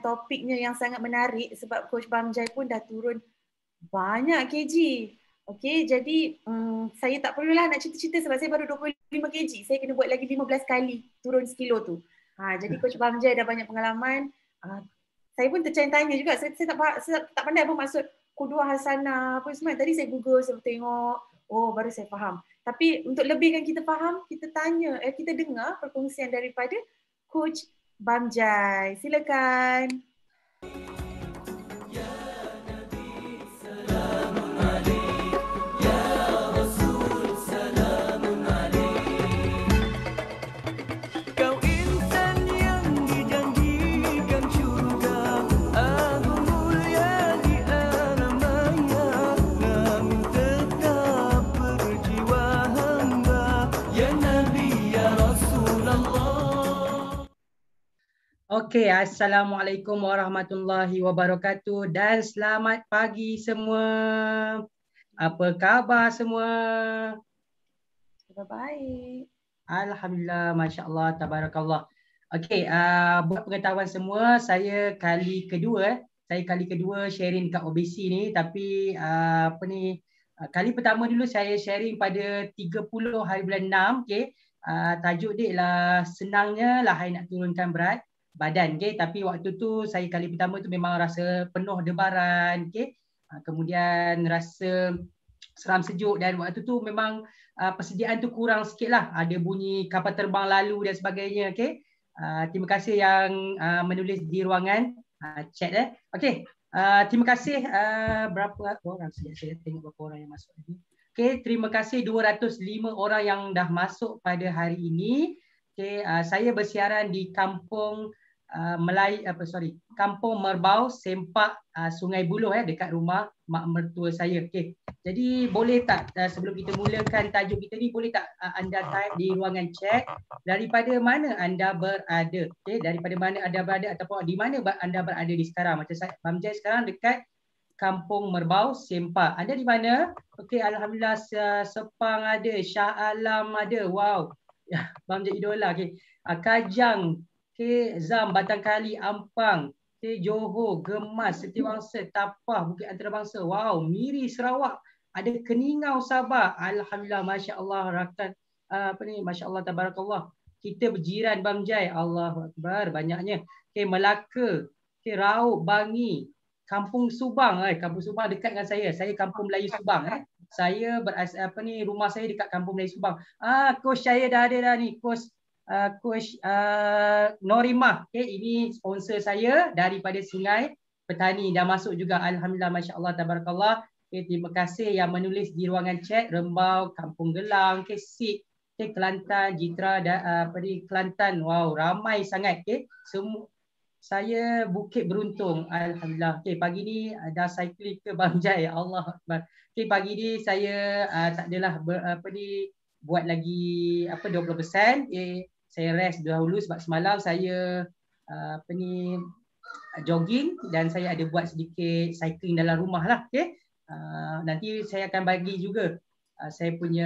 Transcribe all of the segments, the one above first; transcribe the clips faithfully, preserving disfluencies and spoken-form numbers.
topiknya yang sangat menarik sebab Coach Bamjai pun dah turun banyak kg. Okey, jadi um, saya tak perlulah nak cerita-cerita sebab saya baru dua puluh lima kg. Saya kena buat lagi lima belas kali turun sekilo tu. Ha, jadi Coach Bamjai dah banyak pengalaman. Uh, saya pun tertanya-tanya juga. Saya, saya, tak, saya tak pandai apa maksud Qudwah Hasanah apa semua. Tadi saya Google, saya tengok. Oh, baru saya faham. Tapi untuk lebihkan kita faham, kita tanya, eh, kita dengar perkongsian daripada Coach Bamjai. Silakan. Okey, Assalamualaikum warahmatullahi wabarakatuh dan selamat pagi semua. Apa khabar semua? Khabar baik. Alhamdulillah, Masya Allah, Tabarakallah. Okey, uh, buat pengetahuan semua, saya kali kedua, saya kali kedua sharing kat O B C ni, tapi uh, apa ni, uh, kali pertama dulu saya sharing pada tiga puluh hari bulan enam, okey. Uh, tajuk dia ialah senangnya lahai nak turunkan berat badan, okay? Tapi waktu tu saya kali pertama tu memang rasa penuh debaran, okay? Uh, kemudian rasa seram sejuk dan waktu tu memang uh, persediaan tu kurang sikit lah, ada bunyi kapal terbang lalu dan sebagainya, okay? Uh, terima kasih yang uh, menulis di ruangan uh, chat eh. Okay, uh, terima kasih uh, berapa orang, sekejap saya tengok berapa orang yang masuk lagi. Okay, terima kasih dua ratus lima orang yang dah masuk pada hari ini. Okay, uh, saya bersiaran di kampung Uh, Melai apa sorry Kampung Merbau Sempak uh, Sungai Buloh eh dekat rumah mak mertua saya. Okey. Jadi boleh tak uh, sebelum kita mulakan tajuk kita ni, boleh tak uh, anda type di ruangan chat daripada mana anda berada? Okey, daripada mana anda berada ataupun di mana anda berada di sekarang. Macam saya Bamjai sekarang dekat Kampung Merbau Sempak. Anda di mana? Okey, alhamdulillah Sepang ada, Shah Alam ada. Wow. Bamjai idola. Okey. Uh, Kajang, okay, Zam, Batang Kali, Ampang, okay, Johor, Gemas, Setiawangsa, Tapah, Bukit Antarabangsa, wow, Miri, Sarawak, ada Keningau, Sabah. Alhamdulillah, Masya Allah, rakan, uh, apa ni, Masya Allah, Tabarakallah. Kita berjiran Bamjai, Allahu Akbar, banyaknya. Okay, Melaka, okay, Raub, Bangi, Kampung Subang, eh, Kampung Subang dekat dengan saya. Saya Kampung Melayu Subang, eh. Saya beras, apa ni, rumah saya dekat Kampung Melayu Subang. Ah, coach saya dah ada dah ni, coach Uh, Coach uh, Norimah, okay, ini sponsor saya daripada Sungai Petani, dah masuk juga. Alhamdulillah, Masya Allah, Tabarakallah. Okay, terima kasih yang menulis di ruangan chat. Rembau, Kampung Gelang, okay, Sik, okay, Kelantan, Jitra, da, uh, di Kelantan. Wow, ramai sangat. Okay. Semua saya Bukit Beruntung. Alhamdulillah. Okay, pagi ni uh, dah cycling ke Bamjai. Allah Akbar. Okay, pagi ni saya uh, tak adalah ber, apa ni, buat lagi apa dua puluh peratus. Okay. Saya rest dahulu sebab semalam saya uh, apa ni jogging dan saya ada buat sedikit cycling dalam rumah lah. Okay? Uh, nanti saya akan bagi juga uh, saya punya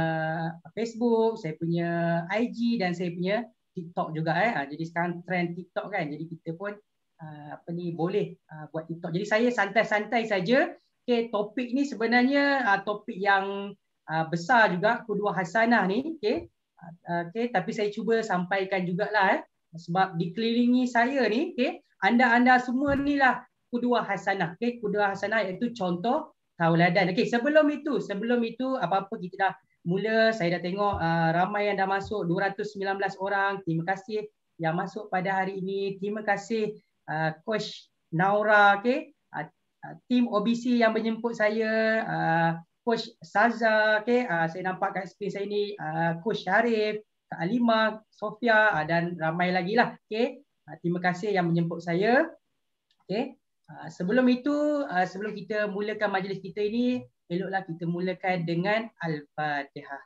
Facebook, saya punya I G dan saya punya TikTok juga. Eh. Uh, jadi sekarang trend TikTok kan, jadi kita pun uh, apa ni boleh uh, buat TikTok. Jadi saya santai-santai saja. Okay, topik ni sebenarnya uh, topik yang uh, besar juga, Qudwah Hasanah ni. Okay. Okay, tapi saya cuba sampaikan jugalah eh, sebab dikelilingi saya ni, okay, anda-anda semua ni lah Qudwah Hasanah. Okay, Qudwah Hasanah iaitu contoh tauladan. Okay, sebelum itu, sebelum itu apa-apa kita dah mula, saya dah tengok uh, ramai yang dah masuk, dua ratus sembilan belas orang. Terima kasih yang masuk pada hari ini. Terima kasih uh, Coach Naura, okay, uh, uh, tim O B C yang menjemput saya, uh, Coach Saza, okay, uh, saya nampak kat skrin saya ni, uh, Coach Syarif, Kak Alimah, Sofia, uh, dan ramai lagi lah. Okay. Uh, terima kasih yang menjemput saya. Okay. Uh, sebelum itu, uh, sebelum kita mulakan majlis kita ini, eloklah kita mulakan dengan Al-Fatihah.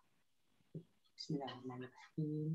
Bismillahirrahmanirrahim.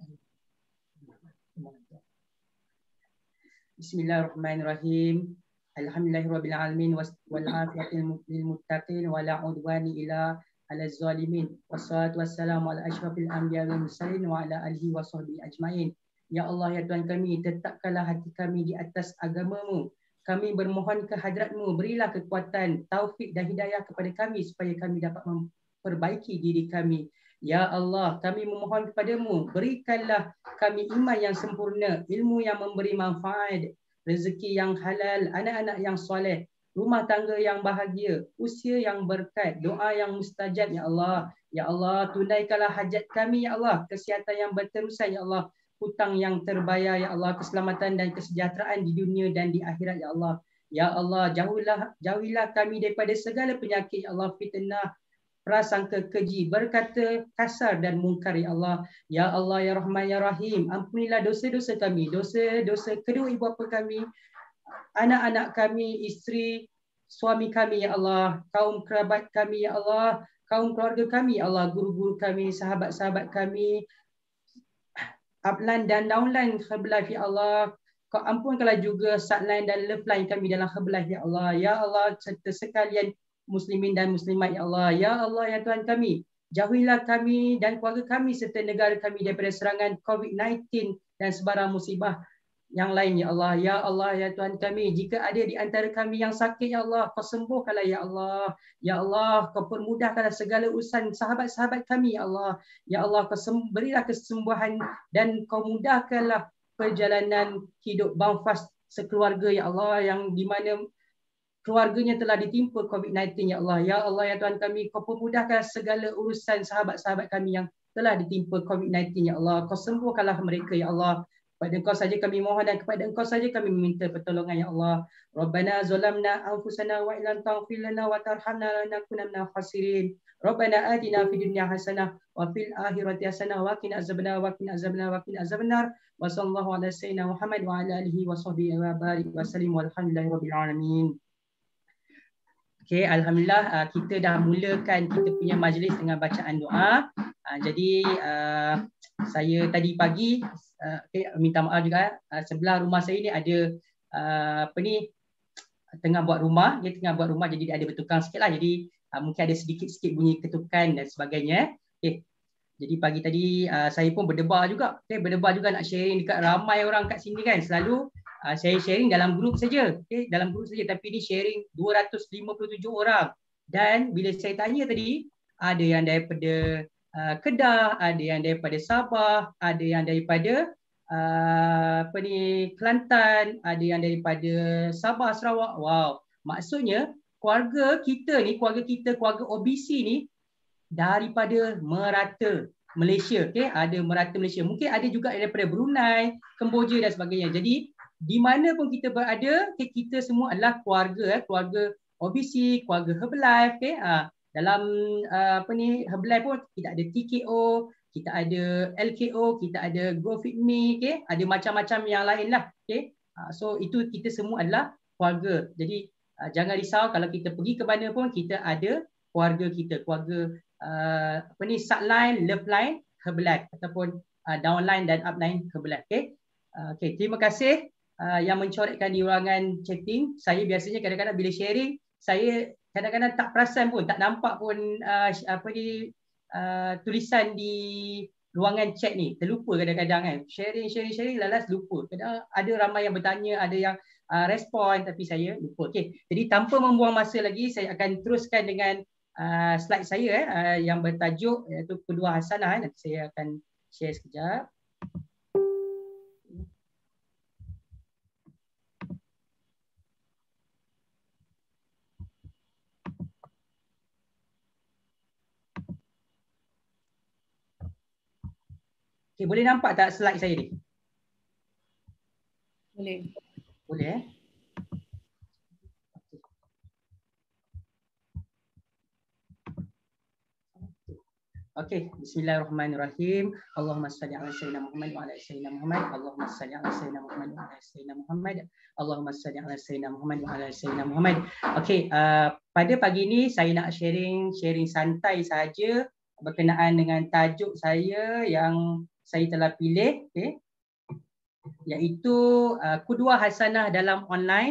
Bismillahirrahmanirrahim. Alhamdulillahirabbil alamin wal afiyatil lil muttaqin wa la udwani ila ala zalimin. Wassalatu wassalamu ala asyrafil anbiya wal mursalin wa ala alihi wa sahbihi ajmain. Ya Allah, ya Tuhan kami, tetapkanlah hati kami di atas agama-Mu. Kami bermohon ke hadrat-Mu, berilah kekuatan, taufik dan hidayah kepada kami supaya kami dapat memperbaiki diri kami. Ya Allah, kami memohon kepadamu, berikanlah kami iman yang sempurna, ilmu yang memberi manfaat, rezeki yang halal, anak-anak yang soleh, rumah tangga yang bahagia, usia yang berkat, doa yang mustajab, Ya Allah. Ya Allah, tunaikanlah hajat kami, Ya Allah, kesihatan yang berterusan, Ya Allah, hutang yang terbayar, Ya Allah, keselamatan dan kesejahteraan di dunia dan di akhirat, Ya Allah. Ya Allah, jauhilah, jauhilah kami daripada segala penyakit, Ya Allah, fitnah, prasangka keji, berkata kasar dan mungkar, Ya Allah. Ya Allah, Ya Rahman, Ya Rahim, ampunilah dosa-dosa kami, dosa-dosa kedua ibu bapa kami, anak-anak kami, isteri, suami kami, Ya Allah, kaum kerabat kami, Ya Allah, kaum keluarga kami, Ya Allah, guru-guru kami, sahabat-sahabat kami, upline dan downline Herbalife, Ya Allah. Kau ampunkanlah juga subline dan love line kami dalam Herbalife, Ya Allah. Ya Allah, serta sekalian muslimin dan muslimat, Ya Allah. Ya Allah, Ya Tuhan kami, jauhilah kami dan keluarga kami serta negara kami daripada serangan covid sembilan belas dan sebarang musibah yang lain, Ya Allah. Ya Allah, Ya Tuhan kami, jika ada di antara kami yang sakit, Ya Allah, kau sembuhkanlah, Ya Allah. Ya Allah, kau permudahkanlah segala urusan sahabat-sahabat kami, Ya Allah. Ya Allah, kau berilah kesembuhan dan kau mudahkanlah perjalanan hidup Bang Fas sekeluarga, Ya Allah, yang di mana keluarganya telah ditimpa covid sembilan belas, Ya Allah. Ya Allah, Ya Tuhan kami, kau permudahkan segala urusan sahabat-sahabat kami yang telah ditimpa covid sembilan belas, Ya Allah. Kau sembuhkanlah mereka, Ya Allah. Kepada Engkau saja kami mohon dan kepada Engkau saja kami meminta pertolongan, Ya Allah. Rabbana zalamna anfusana wa illam taghfir lana wa tarhamna lanakunanna minal khasirin. Rabbana atina fid dunya hasanah wa fil akhirati hasanah wa qina azabannar wa qina azabannar wa qina azabannar. Wa sallallahu ala sayyidina Muhammad wa ala alihi wa sahbihi wa barik wa sallim walhamdulillahirabbil alamin. Okay, Alhamdulillah kita dah mulakan kita punya majlis dengan bacaan doa. Jadi uh, saya tadi pagi uh, okay, minta maaf juga uh, sebelah rumah saya ni ada uh, apa ni tengah buat rumah, dia tengah buat rumah jadi ada bertukang sikit lah. Jadi uh, mungkin ada sedikit-sedikit bunyi ketukan dan sebagainya. Okay. Jadi pagi tadi uh, saya pun berdebar juga. Okay, berdebar juga nak sharing dekat ramai orang kat sini kan. Selalu Uh, saya sharing dalam grup saja, okay? Dalam grup saja, tapi ni sharing dua ratus lima puluh tujuh orang. Dan bila saya tanya tadi, ada yang daripada uh, Kedah, ada yang daripada Sabah, ada yang daripada uh, apa ni Kelantan, ada yang daripada Sabah, Sarawak. Wow, maksudnya keluarga kita ni, keluarga kita, keluarga O B C ni daripada merata Malaysia, okay? Ada merata Malaysia. Mungkin ada juga daripada Brunei, Kemboja dan sebagainya. Jadi di mana pun kita berada, okay, kita semua adalah keluarga, eh, keluarga O B C, keluarga Herbalife. Okay? Ha, dalam uh, apa ni Herbalife pun kita ada T K O, kita ada L K O, kita ada GoFitMe, okay? Ada macam-macam yang lain lah. Okay? Ha, so itu kita semua adalah keluarga. Jadi uh, jangan risau kalau kita pergi ke mana pun kita ada keluarga kita, keluarga uh, apa ni subline, love line Herbalife ataupun uh, downline dan upline Herbalife. Okay? Uh, okay, terima kasih. Uh, yang mencoretkan di ruangan chatting. Saya biasanya kadang-kadang bila sharing, saya kadang-kadang tak perasan pun, tak nampak pun uh, apa ni uh, tulisan di ruangan chat ni. Terlupa kadang-kadang kan. Sharing, sharing, sharing, lalas lupa. Kadang ada ramai yang bertanya, ada yang uh, respon tapi saya lupa. Okay. Jadi tanpa membuang masa lagi, saya akan teruskan dengan uh, slide saya eh, uh, yang bertajuk iaitu kedua hasanah. Eh. Nanti saya akan share sekejap. Okay, boleh nampak tak slide saya ni? Boleh. Boleh eh? Okey, bismillahirrahmanirrahim. Allahumma salli ala sayyidina Muhammad wa ala sayyidina Muhammad. Allahumma salli ala sayyidina Muhammad wa ala sayyidina Muhammad. Allahumma salli ala sayyidina Muhammad wa ala sayyidina Muhammad. Okey, uh, pada pagi ni saya nak sharing sharing santai saja berkenaan dengan tajuk saya yang saya telah pilih, okey. Iaitu uh, kedua hasanah dalam online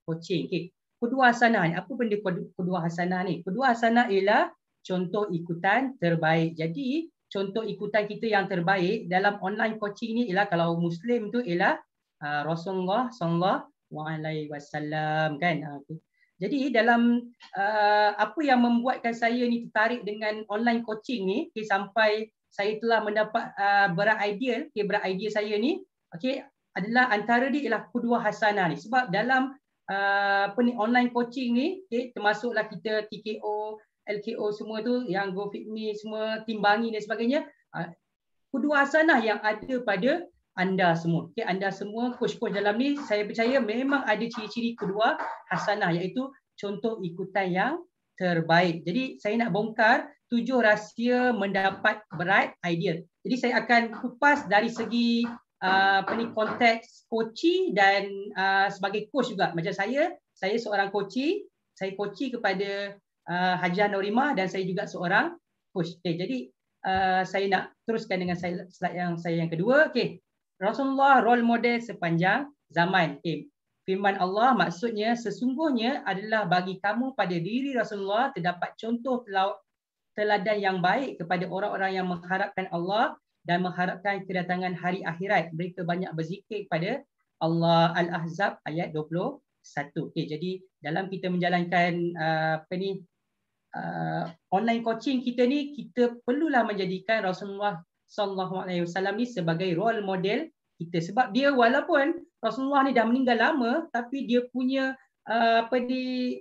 coaching. Okay. Kedua hasanah ni, apa benda kedua hasanah ni? Kedua hasanah ialah contoh ikutan terbaik. Jadi contoh ikutan kita yang terbaik dalam online coaching ni ialah kalau Muslim tu ialah uh, Rasulullah sallallahu alaihi wasallam kan. Okay. Jadi dalam uh, apa yang membuatkan saya ni tertarik dengan online coaching ni, okay, sampai saya telah mendapat uh, berat idea, okay, berat idea saya ni, okay, adalah antara dia ialah kedua hasanah ni. Sebab dalam uh, apa ni online coaching ni, okay, termasuklah kita T K O, L K O semua tu, yang Go Fit Me semua, timbangi dan sebagainya, uh, kedua hasanah yang ada pada anda semua. Okay, anda semua coach-coach dalam ni, saya percaya memang ada ciri-ciri kedua hasanah, iaitu contoh ikutan yang terbaik. Jadi saya nak bongkar tujuh rahsia mendapat berat idea. Jadi saya akan kupas dari segi uh, apa ni, konteks coaching dan uh, sebagai coach juga. Macam saya, saya seorang coaching, saya coaching kepada uh, Hajiah Norimah dan saya juga seorang coach. Okay, jadi uh, saya nak teruskan dengan slide yang saya yang kedua. Okay. Rasulullah role model sepanjang zaman. Okay. Firman Allah maksudnya sesungguhnya adalah bagi kamu pada diri Rasulullah terdapat contoh teladan yang baik kepada orang-orang yang mengharapkan Allah dan mengharapkan kedatangan hari akhirat. Mereka banyak berzikir kepada Allah. Al-Ahzab ayat dua puluh satu. Okay, jadi dalam kita menjalankan uh, apa ni uh, online coaching kita ni, kita perlulah menjadikan Rasulullah sallallahu alaihi wasallam ni sebagai role model kita. Sebab dia walaupun Rasulullah ni dah meninggal lama, tapi dia punya uh, apa ni,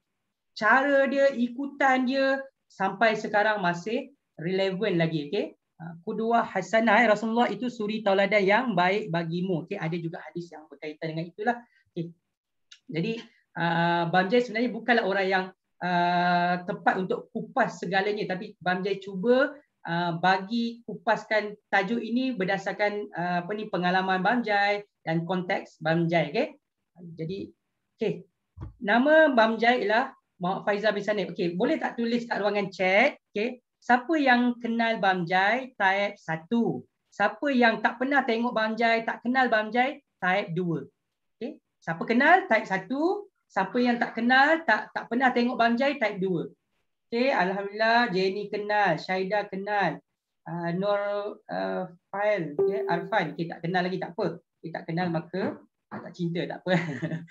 cara dia, ikutan dia sampai sekarang masih relevan lagi. Okay? Uh, kedua hasanah, Rasulullah itu suri tauladan yang baik bagimu. Okay? Ada juga hadis yang berkaitan dengan itulah. Okay. Jadi uh, Bam Jai sebenarnya bukanlah orang yang uh, tepat untuk kupas segalanya, tapi Bam Jai cuba Uh, bagi kupaskan tajuk ini berdasarkan uh, apa ni, pengalaman Bam Jai dan konteks Bam Jai. Okay? Jadi, okay. Nama Bam Jai ialah Muhammad Faizal bin Sanif. Okay, boleh tak tulis kat ruangan chat? Okay. Siapa yang kenal Bam Jai? Type satu. Siapa yang tak pernah tengok Bam Jai, tak kenal Bam Jai? Type dua. Okay. Siapa kenal? Type satu. Siapa yang tak kenal, tak tak pernah tengok Bam Jai? Type dua. Okay, alhamdulillah Jenny kenal, Syaida kenal, uh, Nur uh, Fail, okay, Arfan, okay, tak kenal lagi, tak apa. Okay, tak kenal maka ah, tak cinta, tak apa.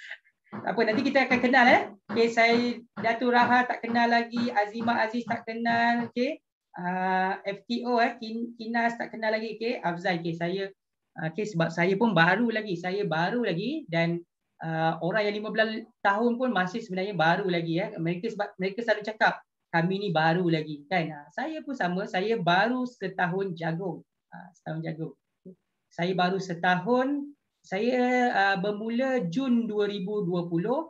Tak apa, nanti kita akan kenal eh. Okay, saya Datuk Raha tak kenal lagi, Azimah Aziz tak kenal, okay. Uh, F T O eh, Kin, Kinas tak kenal lagi, okay. Afzal, okay, saya, okay, sebab saya pun baru lagi, saya baru lagi dan uh, orang yang lima belas tahun pun masih sebenarnya baru lagi eh. Mereka sebab mereka selalu cakap, kami ni baru lagi kan. Ha, saya pun sama, saya baru setahun jagung. Ha, setahun jagung. Saya baru setahun, saya uh, bermula Jun dua ribu dua puluh.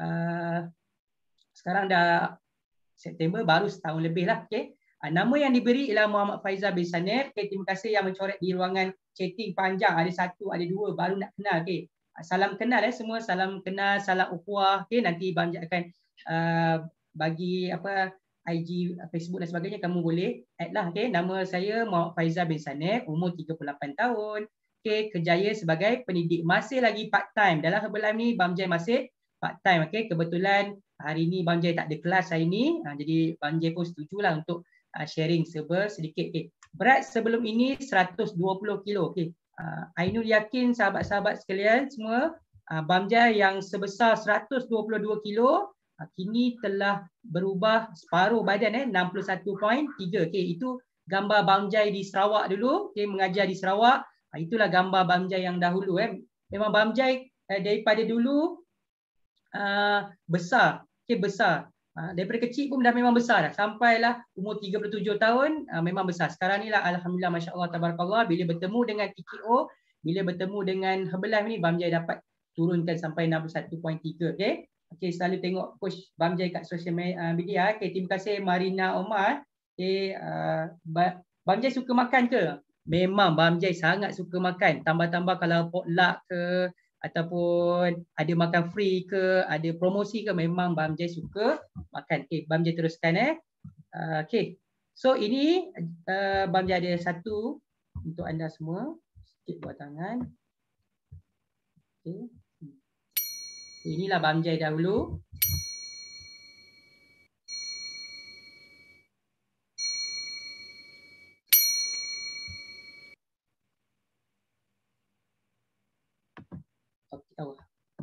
Uh, sekarang dah September, baru setahun lebih lah. Okay. Uh, nama yang diberi ialah Muhammad Faizal bin Sanif. Okay, terima kasih yang mencoret di ruangan chatting panjang. Ada satu, ada dua, baru nak kenal. Okay. Uh, salam kenal eh semua, salam kenal, salam ukhuwah. Okay, nanti Bang Jai akan uh, bagi apa I G, Facebook dan sebagainya, kamu boleh add lah. Okay. Nama saya Muhammad Faizal bin Sanif, umur tiga puluh lapan tahun. Okay. Kerjaya sebagai pendidik, masih lagi part time. Dalam Herbalife ni Bam Jai masih part time. Okay. Kebetulan hari ni Bam Jai tak ada kelas hari ni, ha, jadi Bam Jai pun setujulah untuk uh, sharing serba sedikit. Okay. Berat sebelum ini seratus dua puluh kilo. Okay. Uh, Ainul yakin sahabat-sahabat sekalian semua, uh, Bam Jai yang sebesar seratus dua puluh dua kilo kini telah berubah separuh badan eh, enam puluh satu perpuluhan tiga. Okay, itu gambar Bam Jai di Sarawak dulu, okay, mengajar di Sarawak. Itulah gambar Bam Jai yang dahulu eh. Memang Bam Jai eh, daripada dulu uh, besar, okay, besar. Uh, daripada kecil pun dah memang besar dah. Sampailah umur tiga puluh tujuh tahun uh, memang besar. Sekarang ni lah alhamdulillah, masya-Allah, tabarakallah, bila bertemu dengan T K O, bila bertemu dengan Herbalife ni, Bam Jai dapat turunkan sampai enam puluh satu perpuluhan tiga. Okay. Okay, selalu tengok coach Bam Jai kat social media. Okay, terima kasih Marina Omar. Okay, uh, Bam Jai suka makan ke? Memang Bam Jai sangat suka makan. Tambah-tambah kalau potluck ke ataupun ada makan free ke, ada promosi ke, memang Bam Jai suka makan. Okay, Bam Jai teruskan eh. Uh, okay, so ini uh, Bam Jai ada satu untuk anda semua. Sikit buat tangan. Okay. Inilah Bam Jai dahulu. Okey, oh.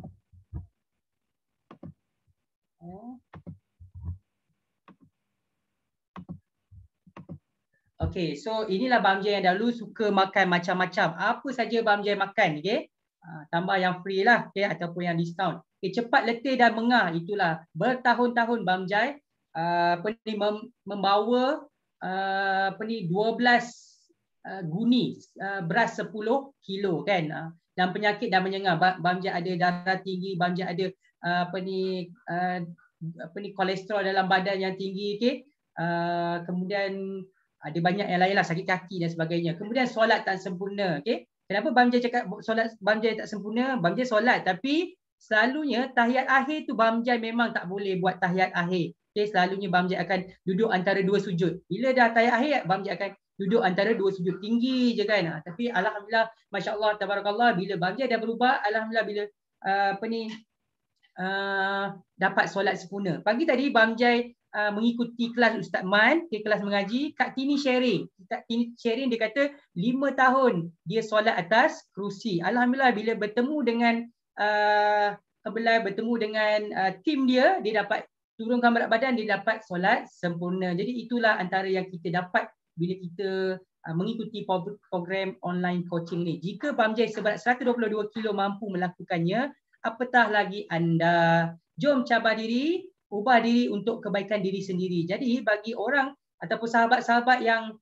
Okey, so inilah Bam Jai yang dahulu suka makan macam-macam. Apa saja Bam Jai makan, okey? Uh, tambah yang free lah, okey, ataupun yang diskaun. Okay, cepat letih dan mengah, itulah bertahun-tahun Bam Jai uh, apa ni mem membawa uh, apa ni dua belas uh, guni uh, beras sepuluh kilo kan. Uh, dan penyakit dah menyengah. Bam Jai ada darah tinggi, Bam Jai ada uh, apa ni uh, apa ni kolesterol dalam badan yang tinggi, okey. Uh, kemudian ada banyak yang lain lah, sakit kaki dan sebagainya. Kemudian solat tak sempurna, okey. Kenapa Bam Jai cakap solat Bam Jai tak sempurna? Bam Jai solat tapi selalunya tahiyat akhir tu Bam Jai memang tak boleh buat tahiyat akhir. Okay, selalunya Bam Jai akan duduk antara dua sujud. Bila dah tahiyat akhir, Bam Jai akan duduk antara dua sujud, tinggi je kan. Ha, tapi alhamdulillah, masya-Allah, tabarakallah, bila Bam Jai dah berubah, alhamdulillah bila uh, apa ni uh, dapat solat sempurna. Pagi tadi Bam Jai Uh, mengikuti kelas Ustaz Man, okay, kelas mengaji. Kak Tini sharing. Kak Tini sharing, dia kata lima tahun dia solat atas kerusi. Alhamdulillah bila bertemu dengan uh, kebelai, bertemu dengan uh, tim dia, dia dapat turunkan berat badan, dia dapat solat sempurna. Jadi itulah antara yang kita dapat bila kita uh, mengikuti program online coaching ni. Jika Bam Jai seberat seratus dua puluh dua kilo mampu melakukannya, apatah lagi anda. Jom cabar diri, ubah diri untuk kebaikan diri sendiri. Jadi bagi orang ataupun sahabat-sahabat yang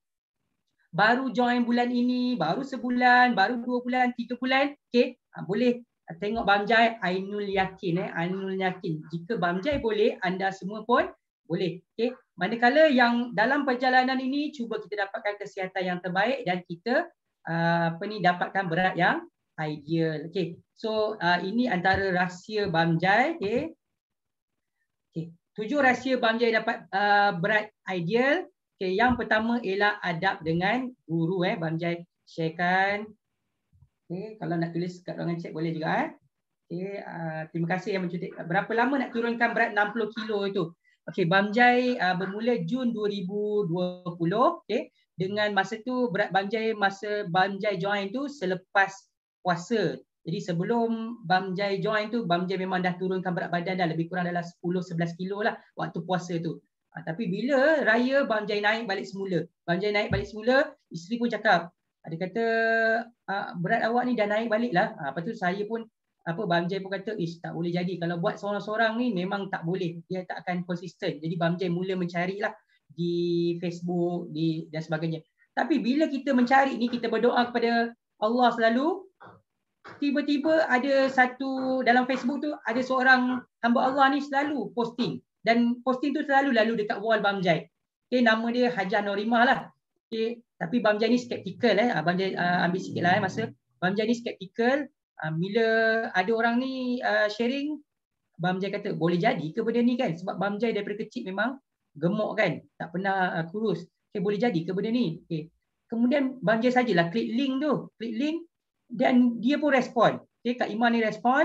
baru join bulan ini, baru sebulan, baru dua bulan, tiga bulan, okay, boleh tengok Bam Jai. Ainul yakin, eh, Ainul yakin. Jika Bam Jai boleh, anda semua pun boleh. Okay. Manakala yang dalam perjalanan ini cuba kita dapatkan kesihatan yang terbaik dan kita uh, apa ni dapatkan berat yang ideal. Okay. So uh, ini antara rahsia Bam Jai. Okay. Okay. Tujuh rahsia Bam Jai dapat uh, berat ideal. Okay. Yang pertama ialah adab dengan guru. Eh. Bam Jai sharekan. Okay. Kalau nak tulis kat ruangan chat boleh juga. Eh. Okay. Uh, terima kasih yang mencutik. Berapa lama nak turunkan berat enam puluh kilo itu? Okay. Bam Jai uh, bermula Jun dua ribu dua puluh. Okay. Dengan masa tu berat Bam Jai, masa Bam Jai join tu selepas puasa. Jadi sebelum Bam Jai join tu, Bam Jai memang dah turunkan berat badan dah lebih kurang dalam sepuluh sebelas kilo lah waktu puasa tu. Ha, tapi bila raya, Bam Jai naik balik semula. Bam Jai naik balik semula, isteri pun cakap, dia kata berat awak ni dah naik balik lah. Ha, lepas tu saya pun, apa Bam Jai pun kata, ish tak boleh jadi. Kalau buat seorang-seorang ni memang tak boleh. Dia tak akan konsisten. Jadi Bam Jai mula mencari lah di Facebook di, dan sebagainya. Tapi bila kita mencari ni, kita berdoa kepada Allah selalu, tiba-tiba ada satu dalam Facebook tu ada seorang hamba Allah ni selalu posting dan posting tu selalu lalu dekat wall Bam Jai. Okay, nama dia Hajar Norimah lah. Okay, tapi Bam Jai ni skeptikal eh. Bam Jai uh, ambil sikit lah eh masa. Bam Jai ni skeptikal. Uh, bila ada orang ni uh, sharing, Bam Jai kata boleh jadi ke benda ni kan? Sebab Bam Jai daripada kecil memang gemuk kan, tak pernah uh, kurus. Okay, boleh jadi ke benda ni? Okay. Kemudian Bam Jai sajalah klik link tu, klik link. Dan dia pun respon. Okay, Kak Iman ni respon.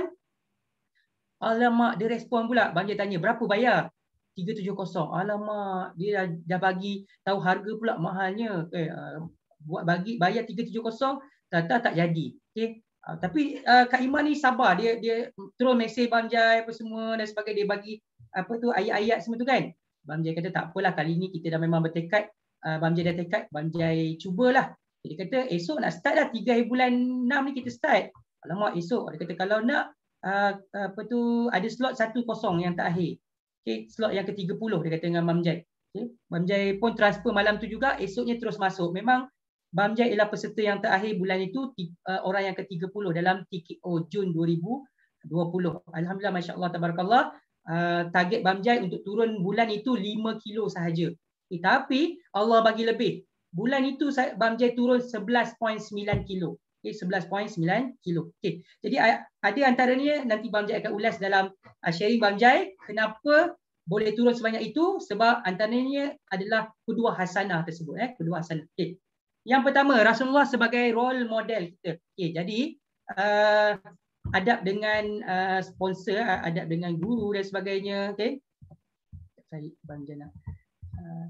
Alamak, dia respon pula. Bam Jai tanya, berapa bayar? tiga tujuh kosong. Alamak, dia dah, dah bagi tahu harga pula mahalnya. Okay, uh, buat bagi bayar tiga tujuh kosong, tak tak jadi. Okay. Uh, tapi uh, Kak Iman ni sabar. Dia dia terus mesej Bam Jai apa semua dan sebagainya. Dia bagi apa tu ayat-ayat semua tu kan. Bam Jai kata tak apalah, kali ni kita dah memang bertekad. Uh, Bam Jai dah tekad, Bam Jai cubalah. Dia kata esok nak start dah, tiga hari bulan enam ni kita start. Alamak, esok. Dia kata kalau nak uh, apa tu ada slot satu kosong yang terakhir. Okay, slot yang ke tiga puluh dia kata dengan Bam Jai. Okay. Bam Jai pun transfer malam tu juga, esoknya terus masuk. Memang Bam Jai ialah peserta yang terakhir bulan itu, uh, orang yang ke tiga puluh dalam T K O Jun dua ribu dua puluh. Alhamdulillah, masya-Allah, tabarakallah. Uh, target Bam Jai untuk turun bulan itu lima kilo sahaja. Okay, tapi Allah bagi lebih. Bulan itu Bam Jai turun sebelas perpuluhan sembilan kilo. Okay, sebelas perpuluhan sembilan kilo. Okay. Jadi ada antaranya nanti Bam Jai akan ulas dalam uh, sharing Bam Jai kenapa boleh turun sebanyak itu, sebab antaranya adalah kedua hasanah tersebut. Eh, kedua hasanah. Okay. Yang pertama, Rasulullah sebagai role model kita. Okay, jadi uh, adab dengan uh, sponsor, adab dengan guru dan sebagainya. Okay. Saya Bang Jana. Uh,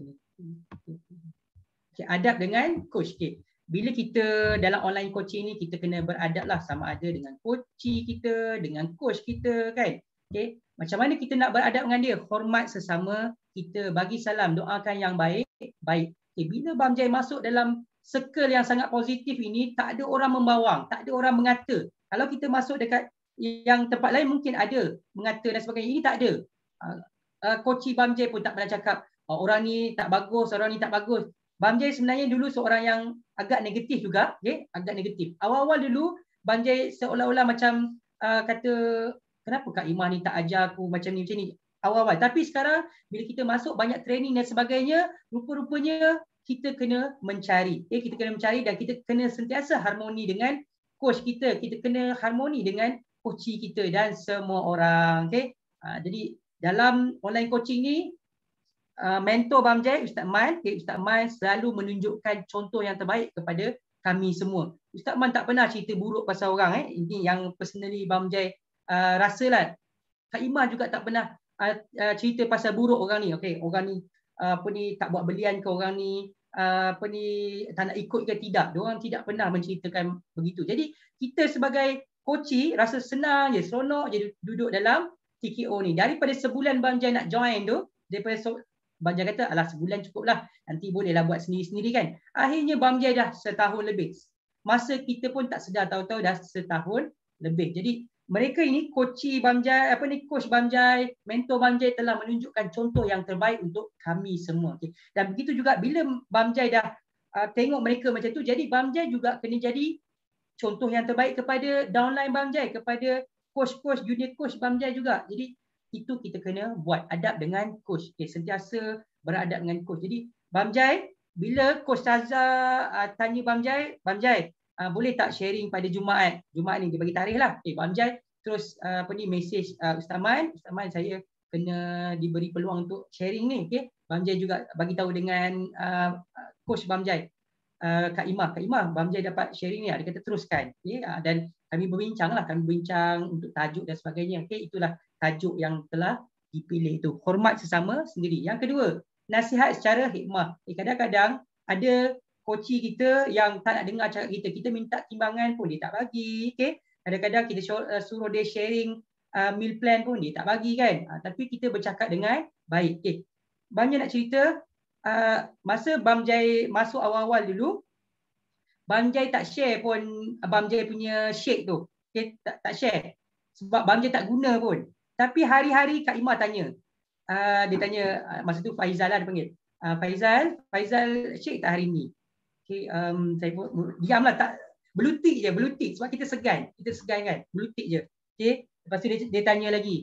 okay, adab dengan coach. Okay. Bila kita dalam online coaching ni, kita kena beradab lah, sama ada dengan coachee kita, dengan coach kita kan. Okay. Macam mana kita nak beradab dengan dia? Hormat sesama kita, bagi salam, doakan yang baik. Baik. Okay. Bila Bam Jai masuk dalam circle yang sangat positif ini, tak ada orang membawang, tak ada orang mengata. Kalau kita masuk dekat yang tempat lain mungkin ada mengata dan sebagainya. Ini tak ada. Uh, uh, coachee Bam Jai pun tak pernah cakap, oh, orang ni tak bagus, orang ni tak bagus. Bam Jai sebenarnya dulu seorang yang agak negatif juga, okay? Agak negatif. Awal-awal dulu Bam Jai seolah-olah macam uh, kata, kenapa Kak Imah ni tak ajar aku macam ni, macam ni. Awal-awal. Tapi sekarang bila kita masuk banyak training dan sebagainya, rupa-rupanya kita kena mencari. Okay? Kita kena mencari dan kita kena sentiasa harmoni dengan coach kita. Kita kena harmoni dengan coachee kita dan semua orang. Okay? Uh, jadi dalam online coaching ni, Uh, mentor Bam Jai, Ustaz Man, okay, Ustaz Man selalu menunjukkan contoh yang terbaik kepada kami semua. Ustaz Man tak pernah cerita buruk pasal orang. Eh. Ini yang personally Bam Jai uh, rasalah. Kak Imah juga tak pernah uh, uh, cerita pasal buruk orang ni. Okay, orang ni uh, apa ni tak buat belian ke, orang ni uh, apa ni tak nak ikut ke tidak. Diorang tidak pernah menceritakan begitu. Jadi kita sebagai coachee rasa senang je, seronok je duduk dalam T K O ni. Daripada sebulan Bam Jai nak join tu, daripada so Bam Jai kata, alah sebulan cukup lah. Nanti bolehlah buat sendiri-sendiri kan. Akhirnya Bam Jai dah setahun lebih. Masa kita pun tak sedar, tahu-tahu dah setahun lebih. Jadi mereka ini coachee Bam Jai, apa ni, coach Bam Jai, mentor Bam Jai telah menunjukkan contoh yang terbaik untuk kami semua. Okay. Dan begitu juga bila Bam Jai dah uh, tengok mereka macam tu, jadi Bam Jai juga kena jadi contoh yang terbaik kepada downline Bam Jai, kepada coach-coach, junior coach Bam Jai juga. Jadi itu kita kena buat adab dengan coach. Okay, sentiasa beradab dengan coach. Jadi Bam Jai, bila Coach Taza uh, tanya Bam Jai, Bam Jai uh, boleh tak sharing pada Jumaat? Jumaat ni dia bagi tarikh lah. Okay, Bam Jai terus uh, apa ni message uh, Ustaz Man, Ustaz Man saya kena diberi peluang untuk sharing ni. Okay, Bam Jai juga bagi tahu dengan uh, coach Bam Jai, uh, Kak Imah, Kak Imah, Bam Jai dapat sharing ni, dia kata teruskan. Okay, uh, dan kami berbincang lah, kami bincang untuk tajuk dan sebagainya. Okay, itulah tajuk yang telah dipilih itu. Hormat sesama sendiri. Yang kedua, nasihat secara hikmah. Eh, kadang-kadang ada coachee kita yang tak nak dengar cakap kita. Kita minta timbangan pun dia tak bagi. Okay? Kadang-kadang kita suruh dia sharing uh, meal plan pun dia tak bagi kan. Uh, tapi kita bercakap dengan baik. Okay. Banyak nak cerita. Uh, masa Bam Jai masuk awal-awal dulu, Bam Jai tak share pun Bam Jai punya shake tu. Okay? Tak, tak share. Sebab Bam Jai tak guna pun. Tapi hari-hari Kak Imah tanya. Uh, dia tanya, uh, masa tu Faizal lah dia panggil. Uh, Faizal, Faizal shake tak hari ni? Okay, um, saya pun diamlah, tak, belutik je, belutik. Sebab kita segan. Kita segan kan, belutik je. Okay, lepas tu dia, dia tanya lagi.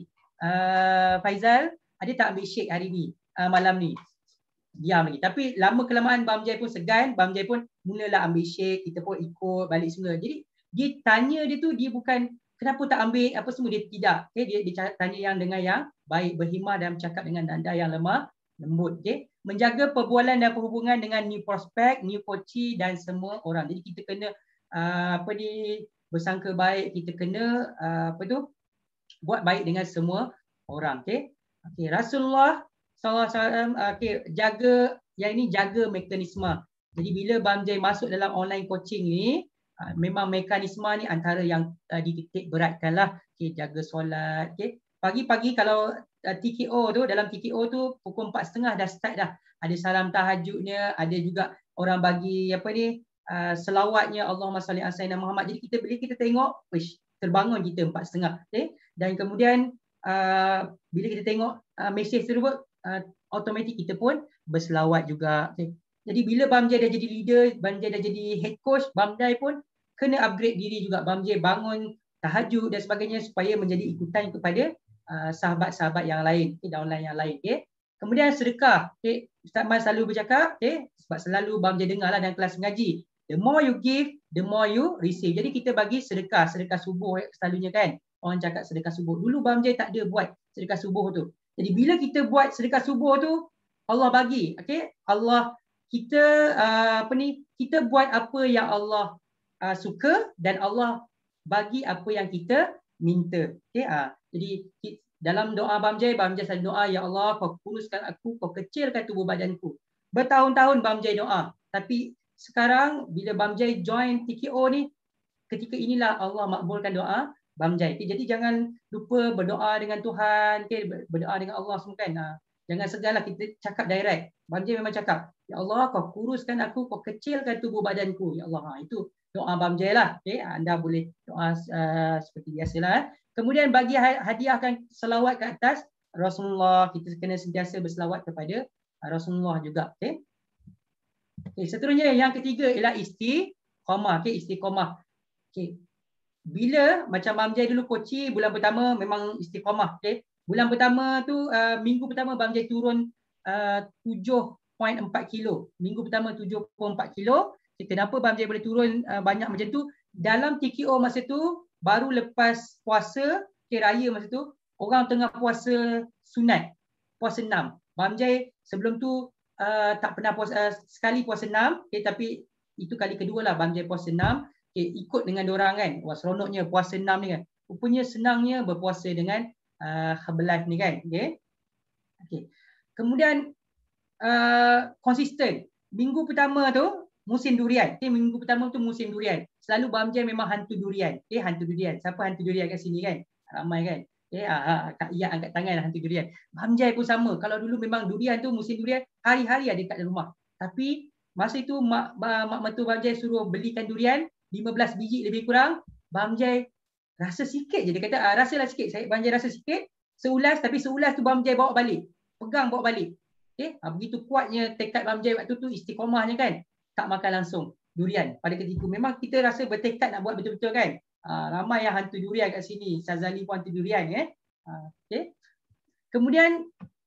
Uh, Faizal, ada tak ambil shake hari ni, uh, malam ni? Diam lagi. Tapi lama kelamaan Bam Jai pun segan. Bam Jai pun mulalah ambil shake. Kita pun ikut balik semula. Jadi dia tanya dia tu, dia bukan kenapa tak ambil apa semua, dia tidak. Okay, dia, dia tanya yang dengan yang baik, berhikmah dan bercakap dengan nada yang lemah lembut. Okay, menjaga perbualan dan perhubungan dengan new prospect, new coachee dan semua orang. Jadi kita kena uh, apa ni bersangka baik, kita kena uh, apa tu buat baik dengan semua orang. Okay, okay. Rasulullah sallallahu alaihi wasallam okay, jaga yang ini, jaga mekanisme. Jadi bila Bam Jai masuk dalam online coaching ni, Uh, memang mekanisme ni antara yang uh, dititik beratkanlah. Okay, jaga solat. Okay. Pagi-pagi kalau uh, T K O tu, dalam T K O tu pukul empat tiga puluh dah start dah. Ada salam tahajudnya, ada juga orang bagi apa ni uh, selawatnya, Allahumma salli ala sayyidina Muhammad. Jadi kita bila kita tengok, wish, terbangun kita empat tiga puluh. Okay. Dan kemudian uh, bila kita tengok uh, mesej tersebut, uh, automatik kita pun berselawat juga. Okay. Jadi bila Bam Jai dah jadi leader, Bam Jai dah jadi head coach, Bam Jai pun kena upgrade diri juga. Bam Jai bangun tahajud dan sebagainya supaya menjadi ikutan kepada uh, sahabat-sahabat yang lain, okay, downline yang lain. Okay. Kemudian sedekah. Okay. Ustaz Man selalu bercakap, okay, sebab selalu Bam Jai dengarlah dalam kelas mengaji. The more you give, the more you receive. Jadi kita bagi sedekah, sedekah subuh selalunya kan. Orang cakap sedekah subuh. Dulu Bam Jai tak ada buat sedekah subuh tu. Jadi bila kita buat sedekah subuh tu, Allah bagi. Okay. Allah kita uh, apa ni kita buat apa yang Allah uh, suka dan Allah bagi apa yang kita minta. Okay, ah. Jadi dalam doa Bam Jai, Bam Jai selalu doa, ya Allah kau kuruskan aku, kau kecilkan tubuh badanku. Bertahun-tahun Bam Jai doa. Tapi sekarang bila Bam Jai join T K O ni, ketika inilah Allah makbulkan doa Bam Jai. Okay, jadi jangan lupa berdoa dengan Tuhan, okay, berdoa dengan Allah semua kan. Ah. Jangan seganlah kita cakap direct. Bam Jai memang cakap, ya Allah kau kuruskan aku, kau kecilkan tubuh badanku. Ya Allah, ha, itu doa Bam Jai lah. Okay, anda boleh doa uh, seperti biasalah. Eh. Kemudian bagi hadiahkan selawat ke atas Rasulullah, kita kena sentiasa berselawat kepada Rasulullah juga. Okay. Okay, seterusnya yang ketiga ialah istiqamah. Okay, istiqamah. Okay. Bila macam Bam Jai dulu koci bulan pertama memang istiqamah. Okay. Bulan pertama tu uh, minggu pertama Bam Jai turun uh, tujuh perpuluhan empat kilo. Minggu pertama tujuh perpuluhan empat kilo. Kenapa Bam Jai boleh turun uh, banyak macam tu? Dalam T K O masa tu baru lepas puasa, okay, raya masa tu, orang tengah puasa sunat, puasa enam. Bam Jai sebelum tu uh, tak pernah puasa, uh, sekali puasa enam, okay, tapi itu kali kedua lah Bam Jai puasa enam. Okay, ikut dengan diorang kan. Wah, seronoknya puasa enam ni kan. Rupanya senangnya berpuasa dengan uh, Herbalife ni kan. Okay. Okay. Kemudian uh, konsisten. Minggu pertama tu musim durian. Okay, minggu pertama tu musim durian. Selalu Bam Jai memang hantu durian. Okay, hantu durian. Siapa hantu durian kat sini kan? Ramai kan? Okay, ah, Kak Iya angkat tangan hantu durian. Bam Jai pun sama. Kalau dulu memang durian tu musim durian, hari-hari ada kat rumah. Tapi masa itu mak, mak mentua Bam Jai suruh belikan durian lima belas biji lebih kurang. Bam Jai rasa sikit je. Dia kata, ah, rasalah sikit. Saya Bam Jai rasa sikit. Seulas, tapi seulas tu Bam Jai bawa balik. Pegang bawa balik. Okay? Ah, begitu kuatnya tekad Bam Jai waktu tu, istiqomahnya kan. Tak makan langsung durian pada ketika. Memang kita rasa bertekad nak buat betul-betul kan. Ah, ramai yang hantu durian kat sini. Sazali pun hantu durian. Eh? Ah, okay? Kemudian,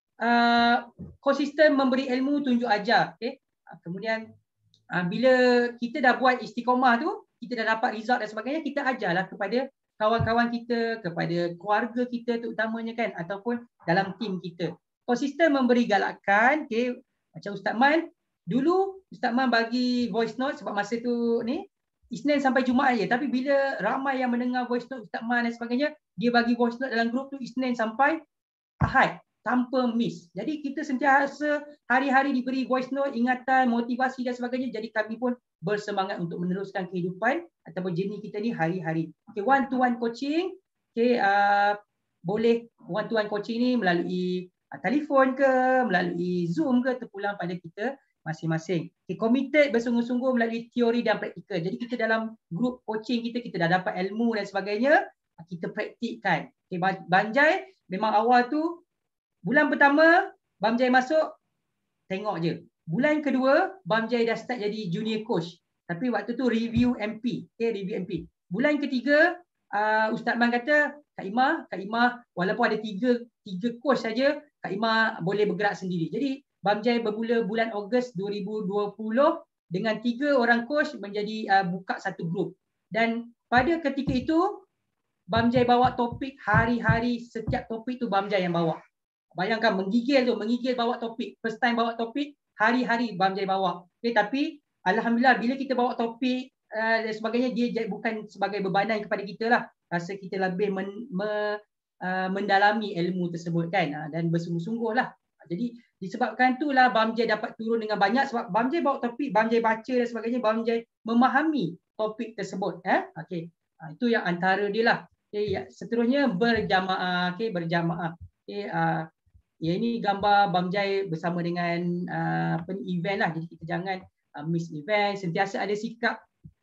uh, konsisten memberi ilmu, tunjuk ajar. Okay? Ah, kemudian, uh, bila kita dah buat istiqomah tu, kita dah dapat result dan sebagainya, kita ajarlah kepada kawan-kawan kita, kepada keluarga kita terutamanya kan, ataupun dalam tim kita. Konsisten memberi galakan, okay. Macam Ustaz Man, dulu Ustaz Man bagi voice note sebab masa tu ni, Isnin sampai Jumaat je. Tapi bila ramai yang mendengar voice note Ustaz Man dan sebagainya, dia bagi voice note dalam grup tu Isnin sampai Ahad. Tanpa miss. Jadi kita sentiasa hari-hari diberi voice note, ingatan, motivasi dan sebagainya. Jadi kami pun bersemangat untuk meneruskan kehidupan ataupun journey kita ni hari-hari. Okay, one to one coaching. Okay, uh, boleh one to one coaching ni melalui uh, telefon ke, melalui Zoom ke, terpulang pada kita masing-masing. Okay, committed bersungguh-sungguh melalui teori dan praktikal. Jadi kita dalam grup coaching kita, kita dah dapat ilmu dan sebagainya, kita praktikkan. Okay, Bam Jai memang awal tu bulan pertama Bam Jai masuk, tengok je. Bulan kedua Bam Jai dah start jadi junior coach. Tapi waktu tu review M P, okay, review M P. Bulan ketiga uh, Ustaz Man kata, Kak Imah, Kak Imah walaupun ada tiga tiga coach saja, Kak Imah boleh bergerak sendiri. Jadi Bam Jai bermula bulan Ogos dua ribu dua puluh dengan tiga orang coach menjadi uh, buka satu grup. Dan pada ketika itu Bam Jai bawa topik hari-hari, setiap topik tu Bam Jai yang bawa. Bayangkan menggigil tu, menggigil bawa topik. First time bawa topik, hari-hari Bam Jai bawa. Okay, tapi Alhamdulillah bila kita bawa topik uh, dan sebagainya, dia bukan sebagai bebanan kepada kita lah. Rasa kita lebih men, me, uh, mendalami ilmu tersebut kan. Uh, dan bersungguh-sungguh lah. Jadi disebabkan itulah Bam Jai dapat turun dengan banyak sebab Bam Jai bawa topik, Bam Jai baca dan sebagainya, Bam Jai memahami topik tersebut. Eh? Okay. Uh, itu yang antara dia lah. Okay, ya, seterusnya berjamaah. Okay, berjamaah. Okay, uh, ya, ini gambar Bam Jai bersama dengan uh, event lah. Jadi kita jangan uh, miss event. Sentiasa ada sikap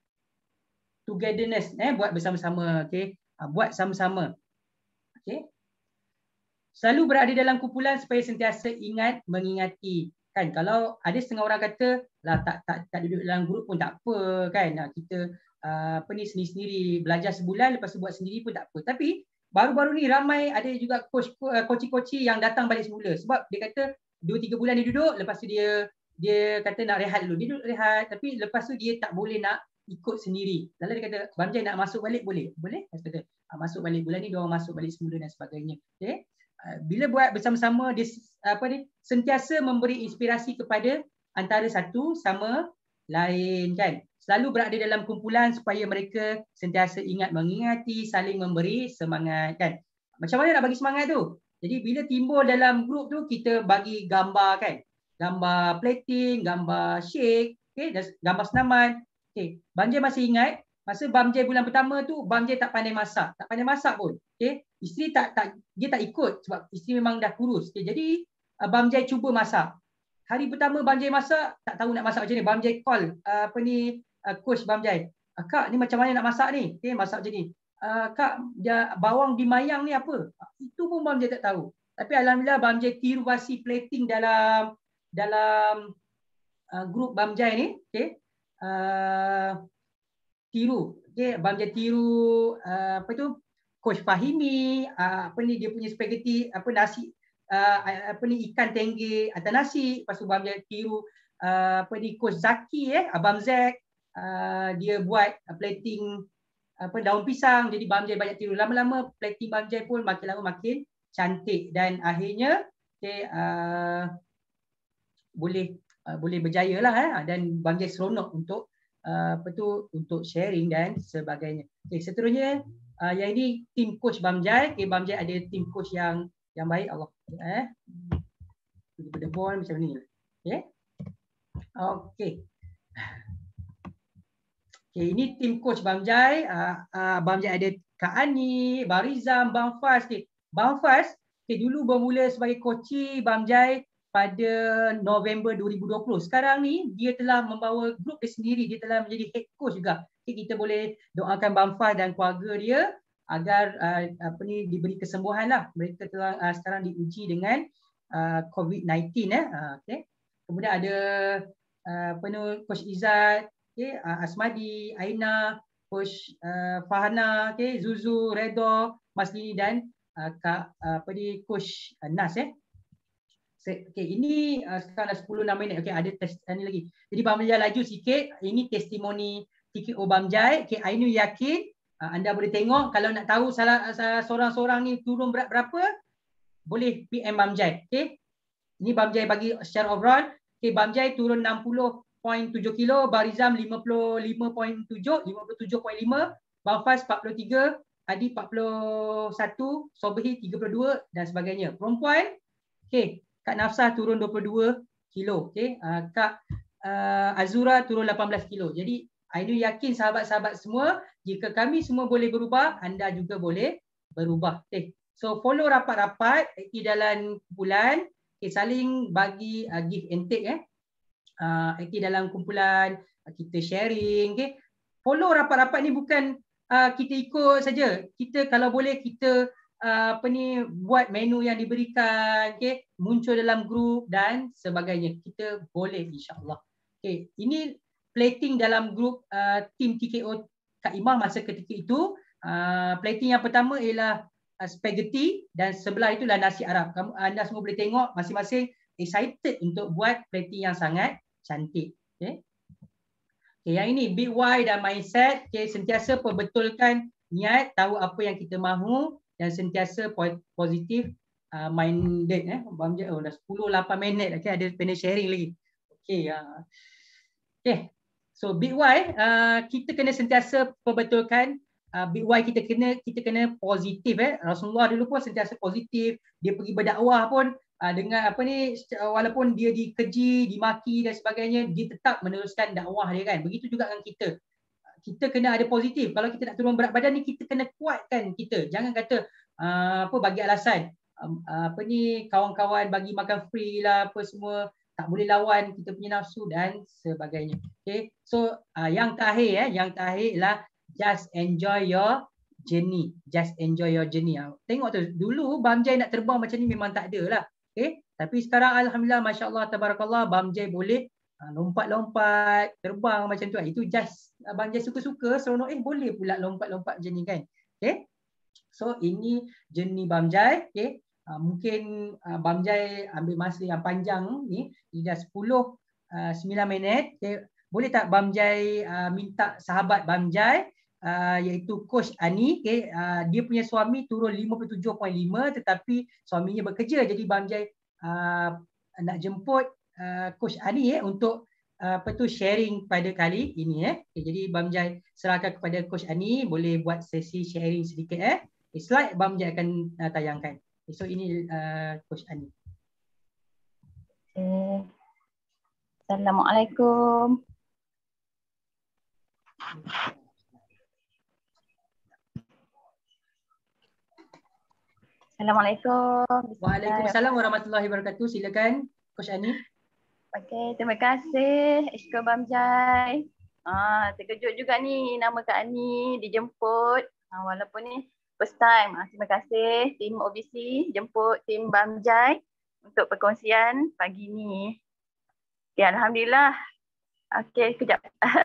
togetherness, eh, buat bersama-sama. Okay, uh, buat sama-sama. Okay. Selalu berada dalam kumpulan supaya sentiasa ingat mengingati. Kan, kalau ada setengah orang kata lah tak tak tak duduk dalam grup pun tak apa kan. Uh, kita uh, apa ni sendiri-sendiri belajar sebulan lepas tu buat sendiri pun tak apa. Tapi baru-baru ni ramai ada juga coach coach-coach yang datang balik semula sebab dia kata dua tiga bulan dia duduk, lepas tu dia dia kata nak rehat dulu. Dia duduk rehat tapi lepas tu dia tak boleh nak ikut sendiri. Lalu dia kata Bam Jai nak masuk balik boleh? Boleh? Dia kata masuk balik bulan ni dia orang masuk balik semula dan sebagainya. Okey. Bila buat bersama-sama dia apa ni sentiasa memberi inspirasi kepada antara satu sama lain kan. selalu berada dalam kumpulan supaya mereka sentiasa ingat mengingati, saling memberi semangat kan. Macam mana nak bagi semangat tu? Jadi bila timbul dalam grup tu, kita bagi gambar kan. Gambar plating, gambar shake, okay, dan gambar senaman. Okay. Bam Jai masih ingat masa Bam Jai bulan pertama tu, Bam Jai tak pandai masak, tak pandai masak pun. Okay. Isteri tak tak dia tak ikut sebab isteri memang dah kurus. Okay. Jadi uh, Bam Jai cuba masak. Hari pertama Bam Jai masak, tak tahu nak masak macam ni. Bam Jai call uh, apa ni uh, coach Bam Jai. Uh, Kak, ni macam mana nak masak ni? Okay, masak macam ni. Uh, Kak, dia, bawang dimayang ni apa? Uh, itu pun Bam Jai tak tahu. Tapi alhamdulillah Bam Jai tiru basi plating dalam dalam uh, grup Bam Jai ni, okey. Uh, tiru, okey, Bam Jai tiru uh, apa tu? Coach Fahimi, uh, apa ni dia punya spaghetti, apa nasi uh, apa ni ikan tengge atas nasi. Lepas tu Bam Jai tiru uh, apa ni Coach Zaki eh, Abang Zack, uh, dia buat uh, plating apa daun pisang. Jadi Bam Jai banyak tiru. Lama-lama plating Bam Jai pun makin lama makin cantik dan akhirnya okey uh, boleh uh, boleh berjaya lah eh? Dan Bam Jai seronok untuk uh, apa tu untuk sharing dan sebagainya. Okay, seterusnya uh, yang ini tim coach Bam Jai. Okay, Bam Jai ada tim coach yang yang baik. Allah eh berdebon macam ni. Okay. Okay. Okay, ini tim coach Bam Jai. Uh, uh, Bam Jai ada Kak Ani, Barizam, Bang Faz. Okay. Bang Faz okay, dulu bermula sebagai coach Bam Jai pada November dua ribu dua puluh. Sekarang ni dia telah membawa grup dia sendiri, dia telah menjadi head coach juga. Okay, kita boleh doakan Bam Faz dan keluarga dia agar uh, apa ni diberi kesembuhan lah. Mereka telah uh, sekarang diuji dengan uh, COVID sembilan belas eh. Uh, okay. Kemudian ada uh, apa ni Coach Izzat, okay, uh, Asmadi, Aina, Coach uh, Fahana, okay, Zuzu, Redho, Maslini dan uh, Kak uh, apa ni Coach uh, Nas eh. Okay, ini uh, sekarang dah sepuluh enam minit. Okay, ada test ni lagi. Jadi Bam Jai laju sikit. Ini testimoni T K O Bam Jai. Okay, Ainu yakin uh, anda boleh tengok. Kalau nak tahu salah uh, seorang-seorang ni turun berat berapa, boleh P M Bam Jai. Okay, ini Bam Jai bagi secara overall. Okay, Bam Jai turun enam puluh perpuluhan tujuh kilo, Barizam lima puluh lima perpuluhan tujuh, lima puluh tujuh perpuluhan lima, Bang Faz empat puluh tiga, Adi empat puluh satu, Sobhi tiga puluh dua dan sebagainya. Perempuan, okay, Kak Nafsah turun dua puluh dua kilo, okay. Uh, Kak uh, Azura turun lapan belas kilo. Jadi Ainu yakin sahabat-sahabat semua, jika kami semua boleh berubah, anda juga boleh berubah. Okay. So follow rapat-rapat di dalam kumpulan, okay, saling bagi uh, give and take eh. Uh, aktif dalam kumpulan, uh, kita sharing, okay. Follow rapat-rapat ni bukan uh, kita ikut saja. Kita kalau boleh kita Uh, apa ni buat menu yang diberikan, okay, muncul dalam grup dan sebagainya. Kita boleh insya-Allah. Okay, ini plating dalam grup uh, tim T K O Kak Imah masa ketika itu. Uh, plating yang pertama ialah uh, spaghetti dan sebelah itulah nasi Arab. Kamu anda semua boleh tengok masing-masing excited untuk buat plating yang sangat cantik. Okay. Okay, yang ini Big Y dan mindset. Okay, sentiasa perbetulkan niat, tahu apa yang kita mahu dan sentiasa positif uh, minded eh. Bam Jai oh dah sepuluh lapan minit, okay, ada panel sharing lagi. Okey uh. Okay. So Big Y uh, kita kena sentiasa perbetulkan uh, Big Y kita kena kita kena positif eh. Rasulullah dulu pun sentiasa positif. Dia pergi berdakwah pun uh, dengan apa ni walaupun dia dikeji, dimaki dan sebagainya, dia tetap meneruskan dakwah dia kan. Begitu juga dengan kita. Kita kena ada positif. Kalau kita nak turun berat badan ni, kita kena kuatkan kita. Jangan kata uh, apa bagi alasan um, uh, apa ni kawan-kawan bagi makan free lah apa semua, tak boleh lawan kita punya nafsu dan sebagainya. Okay. So uh, yang terakhir eh, yang terakhir ialah just enjoy your journey. Just enjoy your journey. Uh, tengok tu dulu Bam Jai nak terbang macam ni memang tak ada lah. Okay. Tapi sekarang alhamdulillah masya-Allah tabarakallah Bam Jai boleh lompat-lompat, terbang macam tu. Itu just Abang Jai suka-suka, seronok eh boleh pula lompat-lompat macam ni kan. Okay. So ini journey Bam Jai. Okay. Uh, mungkin uh, Bam Jai ambil masa yang panjang ni. Dia dah sepuluh sembilan minit. Okay. Boleh tak Bam Jai uh, minta sahabat Bam Jai uh, iaitu Coach Ani. Okay. Uh, dia punya suami turun lima puluh tujuh perpuluhan lima tetapi suaminya bekerja. Jadi Bam Jai uh, nak jemput Uh, Coach Ani eh untuk apa tu sharing pada kali ini eh. Okay, jadi Bam Jai serahkan kepada Coach Ani, boleh buat sesi sharing sedikit eh. Okay, slide Bam Jai akan uh, tayangkan. Okay, so ini uh, Coach Ani. Okay. Assalamualaikum. Assalamualaikum. Waalaikumsalam warahmatullahi wabarakatuh. Silakan Coach Ani. Okey, terima kasih Esko Bam Jai. Ah, terkejut juga ni nama Kak Ani dijemput. Ah, walaupun ni first time. Ah, terima kasih tim O B C jemput tim Bam Jai untuk perkongsian pagi ni. Okay, alhamdulillah. Okey, kejap.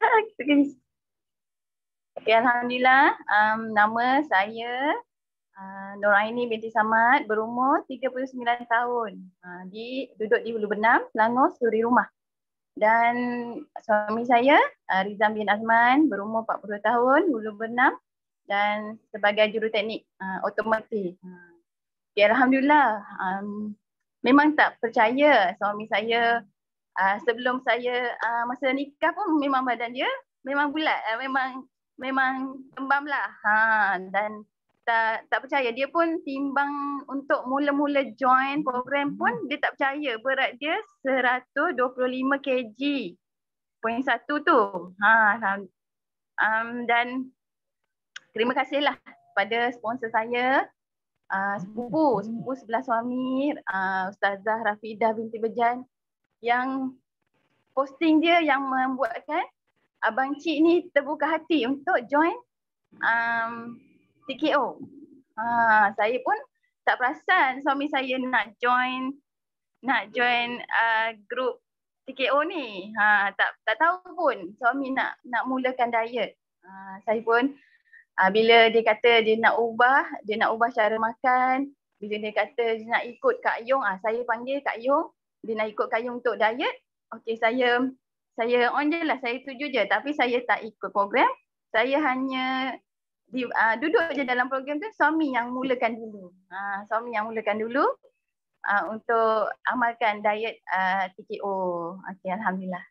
Okey, alhamdulillah. Um, nama saya Uh, Noraini binti Samad, berumur tiga puluh sembilan tahun. Uh, di duduk di Hulu Benam, Selangor, suri rumah. Dan suami saya uh, Rizam bin Azman, berumur empat puluh tahun, Hulu Benam dan sebagai juruteknik uh, otomotif. Uh, okay, alhamdulillah. Um, memang tak percaya suami saya uh, sebelum saya uh, masa nikah pun memang badan dia memang bulat, uh, memang memang tembam lah. Ha, dan Tak, tak percaya. Dia pun timbang untuk mula-mula join program pun dia tak percaya. Berat dia seratus dua puluh lima kilogram. Poin satu tu. Ha, um, dan terima kasihlah pada sponsor saya. Uh, sepupu, sepupu sebelah suami, uh, Ustazah Rafidah binti Bejan, yang posting dia yang membuatkan Abang Cik ni terbuka hati untuk join um, T K O. Ha, saya pun tak perasan suami saya nak join nak join uh, grup T K O ni. Ha, tak tak tahu pun suami nak nak mulakan diet. Ha, saya pun uh, bila dia kata dia nak ubah, dia nak ubah cara makan, bila dia kata dia nak ikut Kak Yong, ah saya panggil Kak Yong, dia nak ikut Kak Yong untuk diet. Okey, saya saya on je lah, saya setuju je, tapi saya tak ikut program. Saya hanya Di, uh, duduk je dalam program tu, suami yang mulakan dulu. Uh, suami yang mulakan dulu uh, untuk amalkan diet uh, T K O. Okey, alhamdulillah.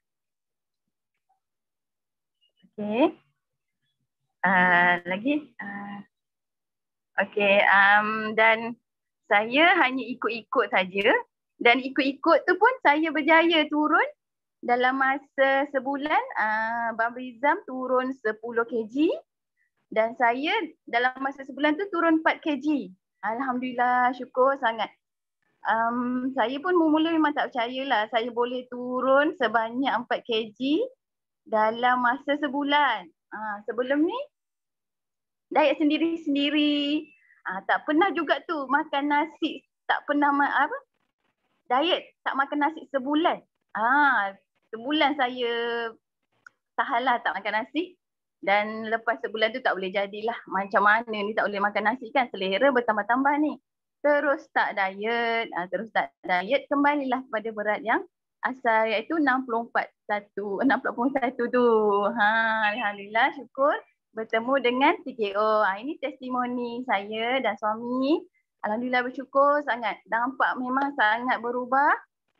Okey. Uh, lagi. Uh, Okey, um, dan saya hanya ikut-ikut saja, dan ikut-ikut tu pun saya berjaya turun dalam masa sebulan. Uh, Bam Rizam turun sepuluh kilogram. Dan saya dalam masa sebulan tu turun empat kilogram. Alhamdulillah, syukur sangat. Um, saya pun mula-mula memang tak percayalah saya boleh turun sebanyak empat kilogram dalam masa sebulan. Ha, sebelum ni, diet sendiri-sendiri. Ha, tak pernah juga tu makan nasi. Tak pernah ma- apa? Diet, tak makan nasi sebulan. Ha, sebulan saya tahanlah tak makan nasi. Dan lepas sebulan tu tak boleh jadilah. Macam mana ni tak boleh makan nasi kan. Selera bertambah-tambah ni. Terus tak diet. Uh, terus tak diet. Kembalilah kepada berat yang asal, iaitu enam puluh empat satu. enam puluh satu tu. Ha, alhamdulillah, syukur bertemu dengan T K O. Ha, ini testimoni saya dan suami. Alhamdulillah, bersyukur sangat. Nampak memang sangat berubah.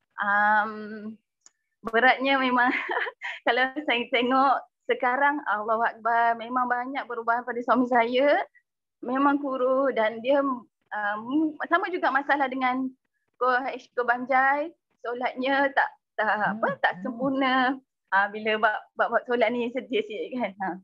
Um, beratnya memang kalau saya tengok sekarang, Allahu Akbar, memang banyak perubahan pada suami saya. Memang kurus dan dia um, sama juga masalah dengan Coach Bam Jai. Solatnya tak tak apa tak sempurna. Ha, bila bab bab solat ni sedih sikit kan. Ha.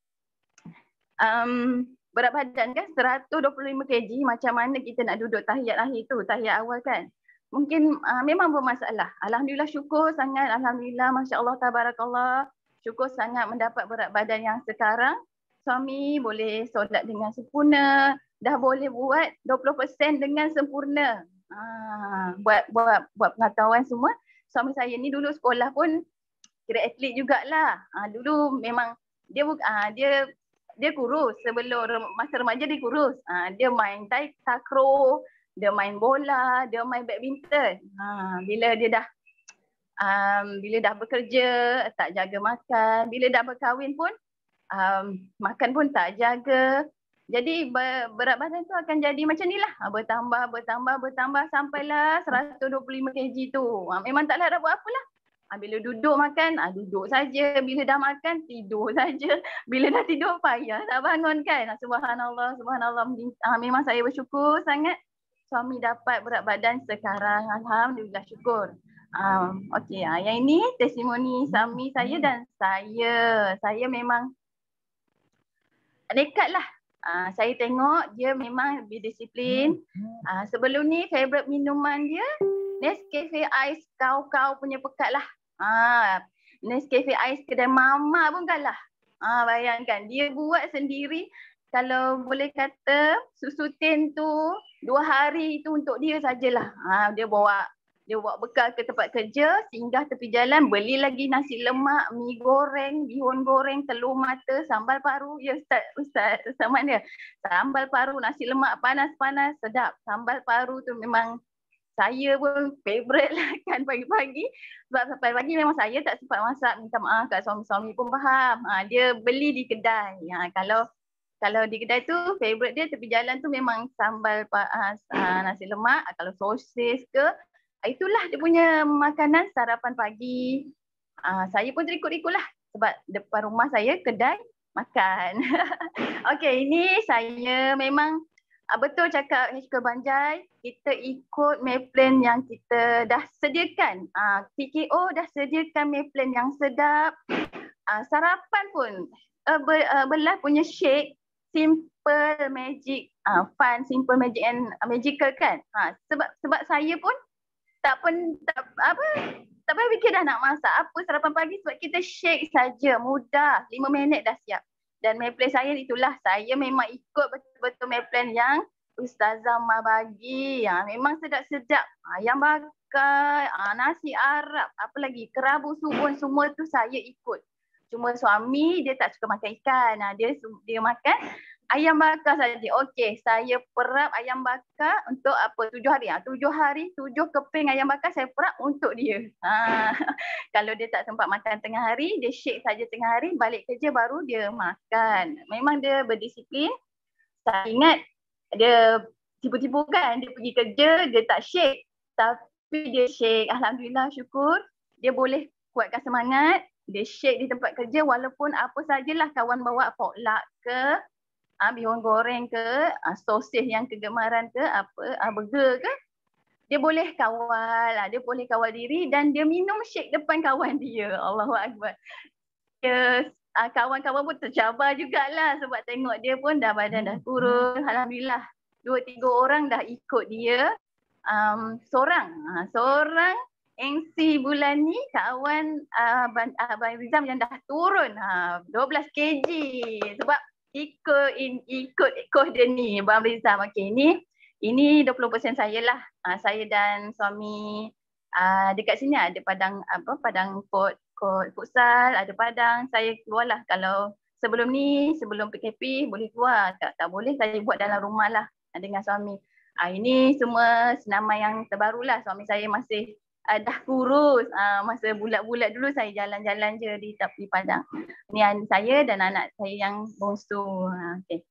Um, berat badan kan seratus dua puluh lima kilogram, macam mana kita nak duduk tahiyat akhir tu, tahiyat awal kan. Mungkin uh, memang bermasalah. Alhamdulillah, syukur sangat. Alhamdulillah, masya-Allah, tabarakallah. Syukur sangat mendapat berat badan yang sekarang. Suami boleh solat dengan sempurna. Dah boleh buat dua puluh peratus dengan sempurna. Ha, buat buat buat pengetahuan semua. Suami saya ni dulu sekolah pun kira atlet jugalah. Ha, dulu memang dia ha, dia dia kurus. Sebelum masa remaja dia kurus. Ha, dia main taekwondo, dia main bola, dia main badminton. Ha, bila dia dah Um, bila dah bekerja, tak jaga makan. Bila dah berkahwin pun, um, makan pun tak jaga. Jadi ber, berat badan tu akan jadi macam ni lah. Bertambah, bertambah, bertambah sampailah seratus dua puluh lima kilogram tu. Ha, memang tak nak buat apalah. Ha, bila duduk makan, ha, duduk saja. Bila dah makan, tidur saja. Bila dah tidur, payah nak bangun kan. Ha, subhanallah, subhanallah. Ha, memang saya bersyukur sangat suami dapat berat badan sekarang. Alhamdulillah, syukur. Um, Okey, ha, yang ini testimoni suami saya dan saya. Saya memang nekat lah. Uh, saya tengok dia memang lebih disiplin. Uh, sebelum ni favourite minuman dia Nescafe Ice kau-kau punya pekat lah. Uh, Nescafe Ice kedai mama pun kalah. Uh, bayangkan dia buat sendiri. Kalau boleh kata susu tin tu dua hari tu untuk dia sajalah. Uh, dia bawa Dia bawa bekal ke tempat kerja, singgah tepi jalan, beli lagi nasi lemak, mi goreng, bihun goreng, telur mata, sambal paru. Ya Ustaz, Ustaz, Ustaz Mat dia. Sambal paru, nasi lemak panas-panas, sedap. Sambal paru tu memang saya pun favourite lah kan pagi-pagi. Sebab sampai pagi memang saya tak sempat masak, minta maaf kat suami-suami pun faham. Ha, dia beli di kedai. Ha, kalau Kalau di kedai tu, favourite dia tepi jalan tu memang sambal uh, uh, nasi lemak, kalau sosis ke. Itulah dia punya makanan sarapan pagi. Uh, saya pun terikut-ikut lah sebab depan rumah saya kedai makan. Okey, ini saya memang uh, betul cakap H K Banjai, kita ikut meal plan yang kita dah sediakan. Uh, T K O dah sediakan meal plan yang sedap. Uh, sarapan pun uh, ber, uh, belah punya shake simple magic, uh, fun, simple magic and uh, magical kan. Uh, sebab sebab saya pun tak pun tak apa tak payah fikir dah nak masak apa sarapan pagi sebab kita shake saja, mudah, lima minit dah siap. Dan meal plan saya itulah, saya memang ikut betul-betul meal plan yang Ustazah Ma bagi. Ha, memang sedap-sedap. Ayam bakar, ha, nasi Arab, apa lagi, kerabu subun, semua tu saya ikut. Cuma suami dia tak suka makan ikan. Ha, dia dia makan ayam bakar saja. Okey, saya perap ayam bakar untuk apa? Tujuh hari. Ha, tujuh hari, tujuh keping ayam bakar saya perap untuk dia. Ha, kalau dia tak sempat makan tengah hari, dia shake saja tengah hari, balik kerja baru dia makan. Memang dia berdisiplin. Saya ingat dia tipu-tipu kan, dia pergi kerja, dia tak shake. Tapi dia shake. Alhamdulillah, syukur. Dia boleh kuatkan semangat. Dia shake di tempat kerja walaupun apa sajalah kawan bawa potluck ke, Ah, bihun goreng ke, ah, sosis yang kegemaran ke, apa, ah, burger ke, dia boleh kawal, ah, dia boleh kawal diri dan dia minum shake depan kawan dia. Allahu Akbar. Dia, ah, kawan-kawan pun tercabar jugalah sebab tengok dia pun dah badan dah turun. Alhamdulillah, dua tiga orang dah ikut dia. Um, seorang, ah, seorang M C bulan ni kawan uh, Abang Rizam yang dah turun ha, dua belas kilogram sebab ikut in, ikut coach dia ni, Abang Rizam. Okey, ni ini dua puluh peratus saya lah. Uh, saya dan suami uh, dekat sini ada padang apa padang kot kot futsal, ada padang. Saya keluarlah kalau sebelum ni, sebelum P K P boleh keluar. Tak, tak boleh saya buat dalam rumah lah dengan suami. Uh, ini semua senaman yang terbarulah. Suami saya masih Uh, dah kurus. Uh, masa bulat-bulat dulu saya jalan-jalan je di tepi padang. Ni saya dan anak saya yang bongsu. Uh, okay.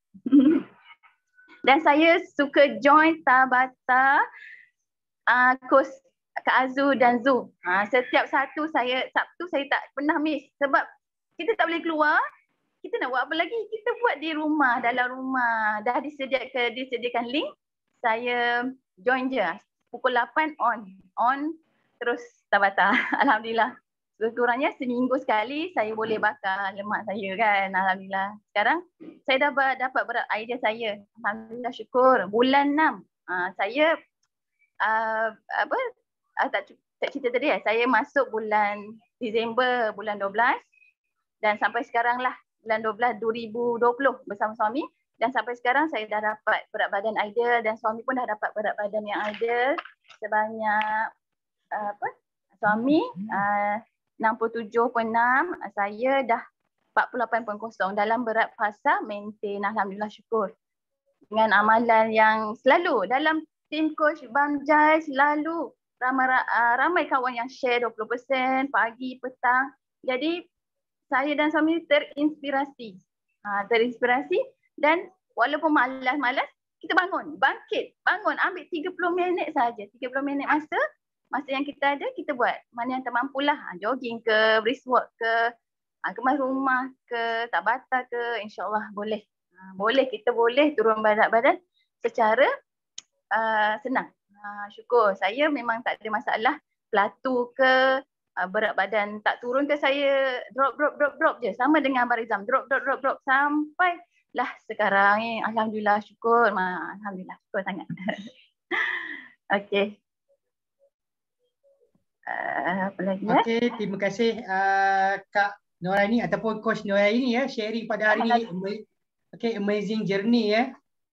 Dan saya suka join Tabata, uh, kos Kak Azu dan Zu. Uh, setiap satu saya, Sabtu saya tak pernah miss. Sebab kita tak boleh keluar. Kita nak buat apa lagi? Kita buat di rumah, dalam rumah. Dah disediakan, disediakan link. Saya join je. Pukul lapan on. On. Terus Tabata. Alhamdulillah. Kurangnya seminggu sekali saya boleh bakar lemak saya kan. Alhamdulillah. Sekarang saya dapat dapat berat idea saya. Alhamdulillah, syukur. Bulan enam uh, saya uh, apa uh, tak, tak cerita tadi ya. Saya masuk bulan Disember bulan dua belas dan sampai sekarang lah bulan dua belas dua ribu dua puluh bersama suami. Dan sampai sekarang saya dah dapat berat badan ideal dan suami pun dah dapat berat badan yang ideal sebanyak Uh, apa suami uh, enam puluh tujuh perpuluhan enam, uh, saya dah empat puluh lapan perpuluhan kosong dalam berat fasa maintain. Alhamdulillah, syukur dengan amalan yang selalu dalam tim coach Banjai. Selalu ramai, uh, ramai kawan yang share dua puluh peratus pagi, petang. Jadi saya dan suami terinspirasi uh, terinspirasi dan walaupun malas-malas kita bangun, bangkit, bangun, ambil tiga puluh minit saja, tiga puluh minit masa. masa yang kita ada kita buat. Mana yang termampulah, ha, jogging ke, brisk walk ke, ha, kemas rumah ke, Tabata ke, insyaAllah boleh. Ha, boleh, kita boleh turun berat badan secara uh, senang. Ha, syukur, saya memang tak ada masalah. Pelatu ke, uh, berat badan tak turun ke, saya drop, drop, drop, drop je. Sama dengan Abang Rizam, drop, drop, drop, drop sampai lah sekarang ni. Alhamdulillah, syukur. Ma, Alhamdulillah, syukur sangat. Okey. Uh, apa lagi ya? Okey, terima kasih uh, Kak Noraini ataupun Coach Noraini ya, sharing pada hari ini. Okey, amazing journey ya.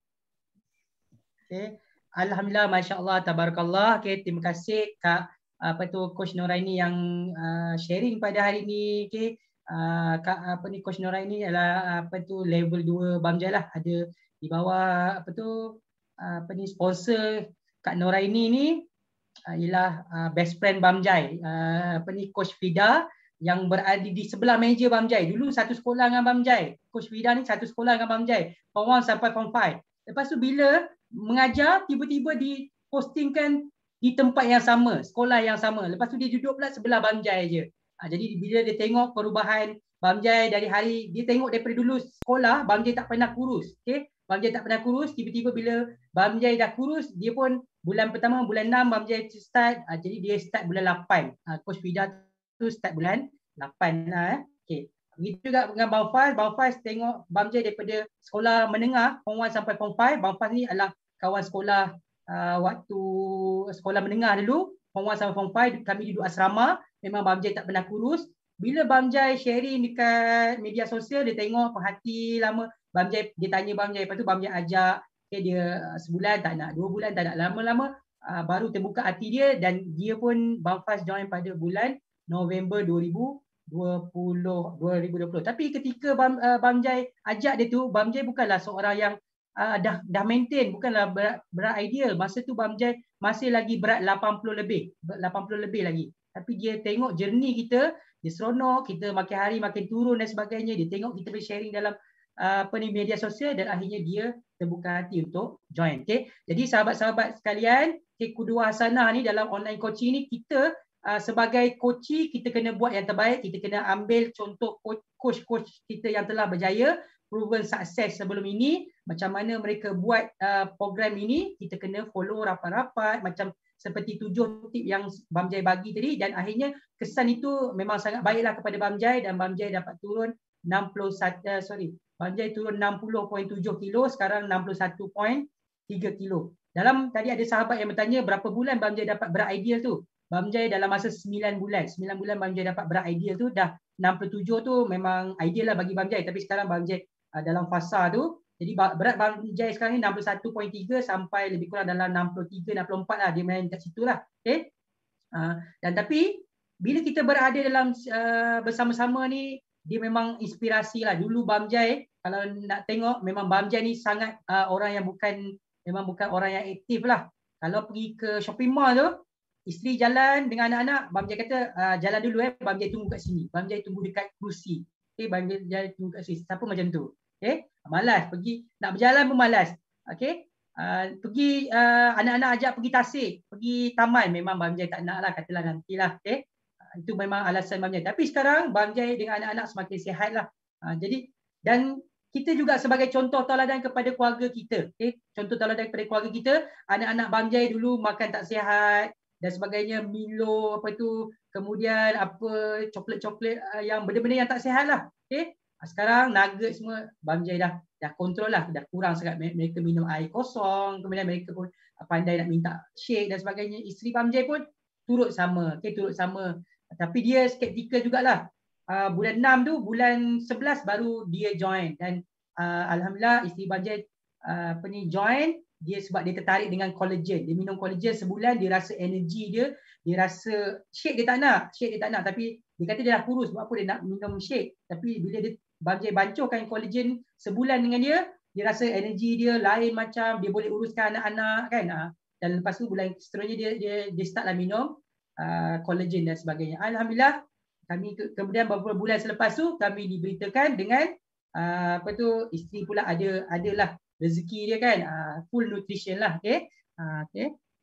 Okey. Alhamdulillah, masya-Allah, tabarakallah. Okey, terima kasih Kak apa tu Coach Noraini yang uh, sharing pada hari ini. Okey. Uh, Kak apa ni Coach Noraini adalah apa tu level dua Bamjai lah, ada di bawah apa tu uh, apa ni sponsor Kak Noraini ni uh, ialah uh, best friend Bamjai, uh, apa ni Coach Fida yang berada di sebelah meja Bamjai. Dulu satu sekolah dengan Bamjai. Coach Fida ni satu sekolah dengan Bamjai, form one sampai form five. Lepas tu bila mengajar tiba-tiba dipostingkan di tempat yang sama, sekolah yang sama. Lepas tu dia duduk pula sebelah Bamjai je. Ha, jadi bila dia tengok perubahan Bamjai dari hari, dia tengok daripada dulu sekolah, Bamjai tak pernah kurus. Okay? Bamjai tak pernah kurus, tiba-tiba bila Bamjai dah kurus, dia pun bulan pertama, bulan enam Bamjai start, ha, jadi dia start bulan lapan. Ha, Coach Fida tu start bulan lapan lah. Eh. Okay. Begitu juga dengan Bang Faz, Bang Faz tengok Bamjai daripada sekolah menengah, form one sampai form five. Bang Faz ni adalah kawan sekolah uh, waktu sekolah menengah dulu, form one sampai form five, kami duduk asrama. Memang Bamjai tak pernah kurus. Bila Bamjai sharing dekat media sosial, dia tengok perhati lama Bamjai, dia tanya Bamjai, lepas tu Bamjai ajak, okay, dia sebulan tak nak, dua bulan tak nak, lama-lama uh, baru terbuka hati dia dan dia pun Bang Faz join pada bulan November dua ribu dua puluh. Tapi ketika Bam, uh, Bamjai ajak dia tu, Bamjai bukanlah seorang yang uh, dah dah maintain, bukanlah berat, berat ideal. Masa tu Bamjai masih lagi berat lapan puluh lebih, lapan puluh lebih lagi. Tapi dia tengok journey kita, dia seronok, kita makin hari makin turun dan sebagainya. Dia tengok kita bersharing dalam uh, apa ni media sosial dan akhirnya dia terbuka hati untuk join. Okay? Jadi sahabat-sahabat sekalian, okay, Qudwah Hasanah ni dalam online coaching ni, kita uh, sebagai coach kita kena buat yang terbaik. Kita kena ambil contoh coach-coach kita yang telah berjaya, proven sukses sebelum ini. Macam mana mereka buat uh, program ini, kita kena follow rapat-rapat macam seperti tujuh tip yang Bamjai bagi tadi, dan akhirnya kesan itu memang sangat baiklah kepada Bamjai dan Bamjai dapat turun enam puluh satu uh, sorry Bamjai turun enam puluh perpuluhan tujuh kilo, sekarang enam puluh satu perpuluhan tiga kilo. Dalam tadi ada sahabat yang bertanya berapa bulan Bamjai dapat berat ideal tu. Bamjai dalam masa sembilan bulan. sembilan bulan Bamjai dapat berat ideal tu, dah enam puluh tujuh tu memang ideal lah bagi Bamjai, tapi sekarang Bamjai uh, dalam fasa tu. Jadi berat Bamjai sekarang ni enam puluh satu perpuluhan tiga sampai lebih kurang dalam enam puluh tiga enam puluh empat lah, dia main kat situ lah. Okay? Uh, dan tapi bila kita berada dalam uh, bersama-sama ni, dia memang inspirasi lah. Dulu Bamjai, kalau nak tengok, memang Bamjai ni sangat uh, orang yang bukan, memang bukan orang yang aktif lah. Kalau pergi ke shopping mall tu, isteri jalan dengan anak-anak, Bamjai kata uh, jalan dulu eh, Bamjai tunggu kat sini. Bamjai tunggu dekat kursi. Okay, Bamjai tunggu kat sini. Siapa macam tu? Okay, malas pergi, nak berjalan pun malas. Okay, uh, pergi uh, anak-anak ajak pergi Tasik, pergi taman, memang Bamjai tak nak lah, katalah nantilah. Okay, uh, itu memang alasan Bamjai. Tapi sekarang Bamjai dengan anak-anak semakin sihat lah. Uh, jadi dan kita juga sebagai contoh tauladan kepada keluarga kita. Okay, contoh tauladan kepada keluarga kita, anak-anak Bamjai dulu makan tak sihat dan sebagainya, Milo apa tu, kemudian apa coklat-coklat uh, yang benda-benda yang tak sihat lah. Okay. Sekarang nugget semua Bamjai dah dah kontrol lah, dah kurang sangat. Mereka minum air kosong, kemudian mereka pun pandai nak minta shake dan sebagainya. Isteri Bamjai pun turut sama, okay, turut sama. Tapi dia skeptikal jugalah. Uh, bulan enam tu, bulan sebelas baru dia join dan uh, Alhamdulillah isteri Bamjai uh, apa ni join dia sebab dia tertarik dengan collagen. Dia minum collagen sebulan, dia rasa energi dia, dia rasa shake dia tak nak, shake dia tak nak, tapi dia kata dia dah kurus, buat apa dia nak minum shake. Tapi bila dia Bamjai bancuhkan collagen sebulan dengan dia, dia rasa energi dia lain macam, dia boleh uruskan anak-anak kan. Dan lepas tu bulan seterusnya dia dia, dia startlah minum uh, collagen dan sebagainya. Alhamdulillah, kami ke, kemudian beberapa bulan selepas tu kami diberitakan dengan uh, apa tu, isteri pula ada adalah rezeki dia kan, uh, full nutrition lah. Okay, uh, okay.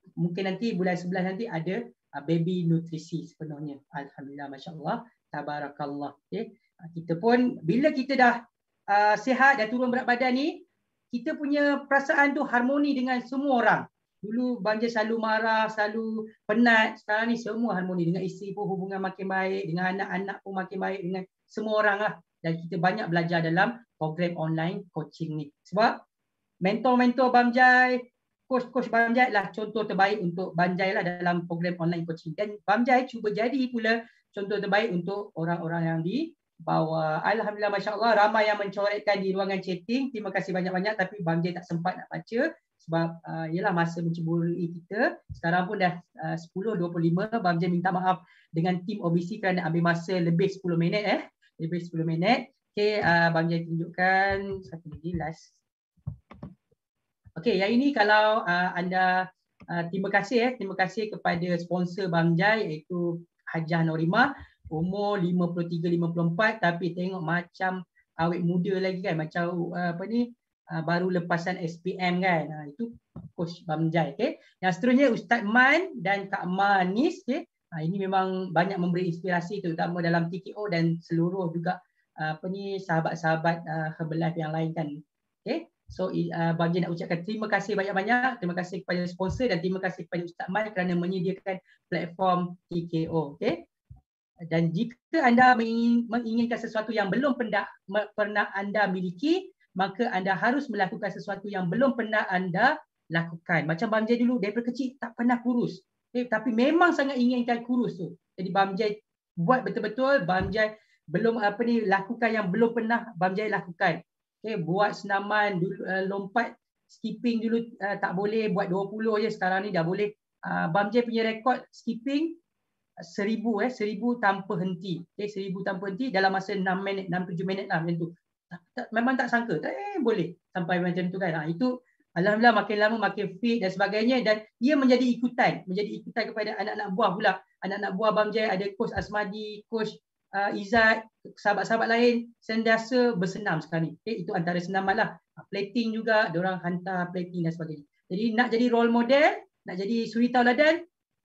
mungkin nanti bulan sebelas nanti ada uh, baby nutrisi sepenuhnya. Alhamdulillah, masya-Allah, tabarakallah. Okay. Uh, kita pun bila kita dah uh, sihat, dah turun berat badan ni, kita punya perasaan tu harmoni dengan semua orang. Dulu Bang Jai selalu marah, selalu penat. Sekarang ni semua harmoni. Dengan isteri pun hubungan makin baik, dengan anak-anak pun makin baik, dengan semua orang lah. Dan kita banyak belajar dalam program online coaching ni. Sebab mentor-mentor Bang Jai, coach-coach Bang Jai lah contoh terbaik untuk Bang Jai lah dalam program online coaching. Dan Bang Jai cuba jadi pula contoh terbaik untuk orang-orang yang di bawah. Alhamdulillah, masya-Allah, ramai yang mencoretkan di ruangan chatting. Terima kasih banyak-banyak, tapi Bang Jai tak sempat nak baca sebab uh, ialah masa mencemburui kita. Sekarang pun dah uh, sepuluh dua puluh lima. Bang Jai minta maaf dengan tim O B C kerana ambil masa lebih sepuluh minit eh. Lebih sepuluh minit. Okey, uh, Bang Jai tunjukkan satu lagi last. Okey, yang ini kalau uh, anda uh, terima kasih eh. Terima kasih kepada sponsor Bang Jai iaitu Hajah Norimah, umur lima puluh tiga lima puluh empat, tapi tengok macam awet muda lagi kan, macam uh, apa ni uh, baru lepasan S P M kan. Uh, itu coach Bang Jai. Okay. Yang seterusnya Ustaz Man dan Kak Manis. Okay. Uh, ini memang banyak memberi inspirasi terutama dalam T K O dan seluruh juga uh, apa ni sahabat-sahabat uh, Herbalife yang lain kan. Okay. So uh, Bang Jai nak ucapkan terima kasih banyak-banyak. Terima kasih kepada sponsor dan terima kasih kepada Ustaz Man kerana menyediakan platform T K O. Okay. Dan jika anda menginginkan sesuatu yang belum pernah, pernah anda miliki, maka anda harus melakukan sesuatu yang belum pernah anda lakukan. Macam Bang Jai dulu, daripada kecil tak pernah kurus. Okay, tapi memang sangat inginkan kurus tu. Jadi Bang Jai buat betul-betul, Bang Jai belum apa ni lakukan yang belum pernah Bang Jai lakukan. Okay, buat senaman, dulu, uh, lompat, skipping dulu uh, tak boleh, buat dua puluh je, sekarang ni dah boleh. Uh, Bang Jai punya rekod skipping, seribu eh seribu tanpa henti. Okay, seribu tanpa henti dalam masa enam minit, enam tujuh minit lah macam tu. Tak, tak, memang tak sangka. Tak, eh boleh sampai macam tu kan. Ha, itu alhamdulillah makin lama makin fit dan sebagainya dan ia menjadi ikutan, menjadi ikutan kepada anak-anak buah pula. Anak-anak buah Bang Jai ada coach Asmadi, coach uh, Izzat, sahabat-sahabat lain sentiasa bersenam sekarang ni. Okay, itu antara senaman lah. Plating juga, diorang hantar plating dan sebagainya. Jadi nak jadi role model, nak jadi suri tauladan,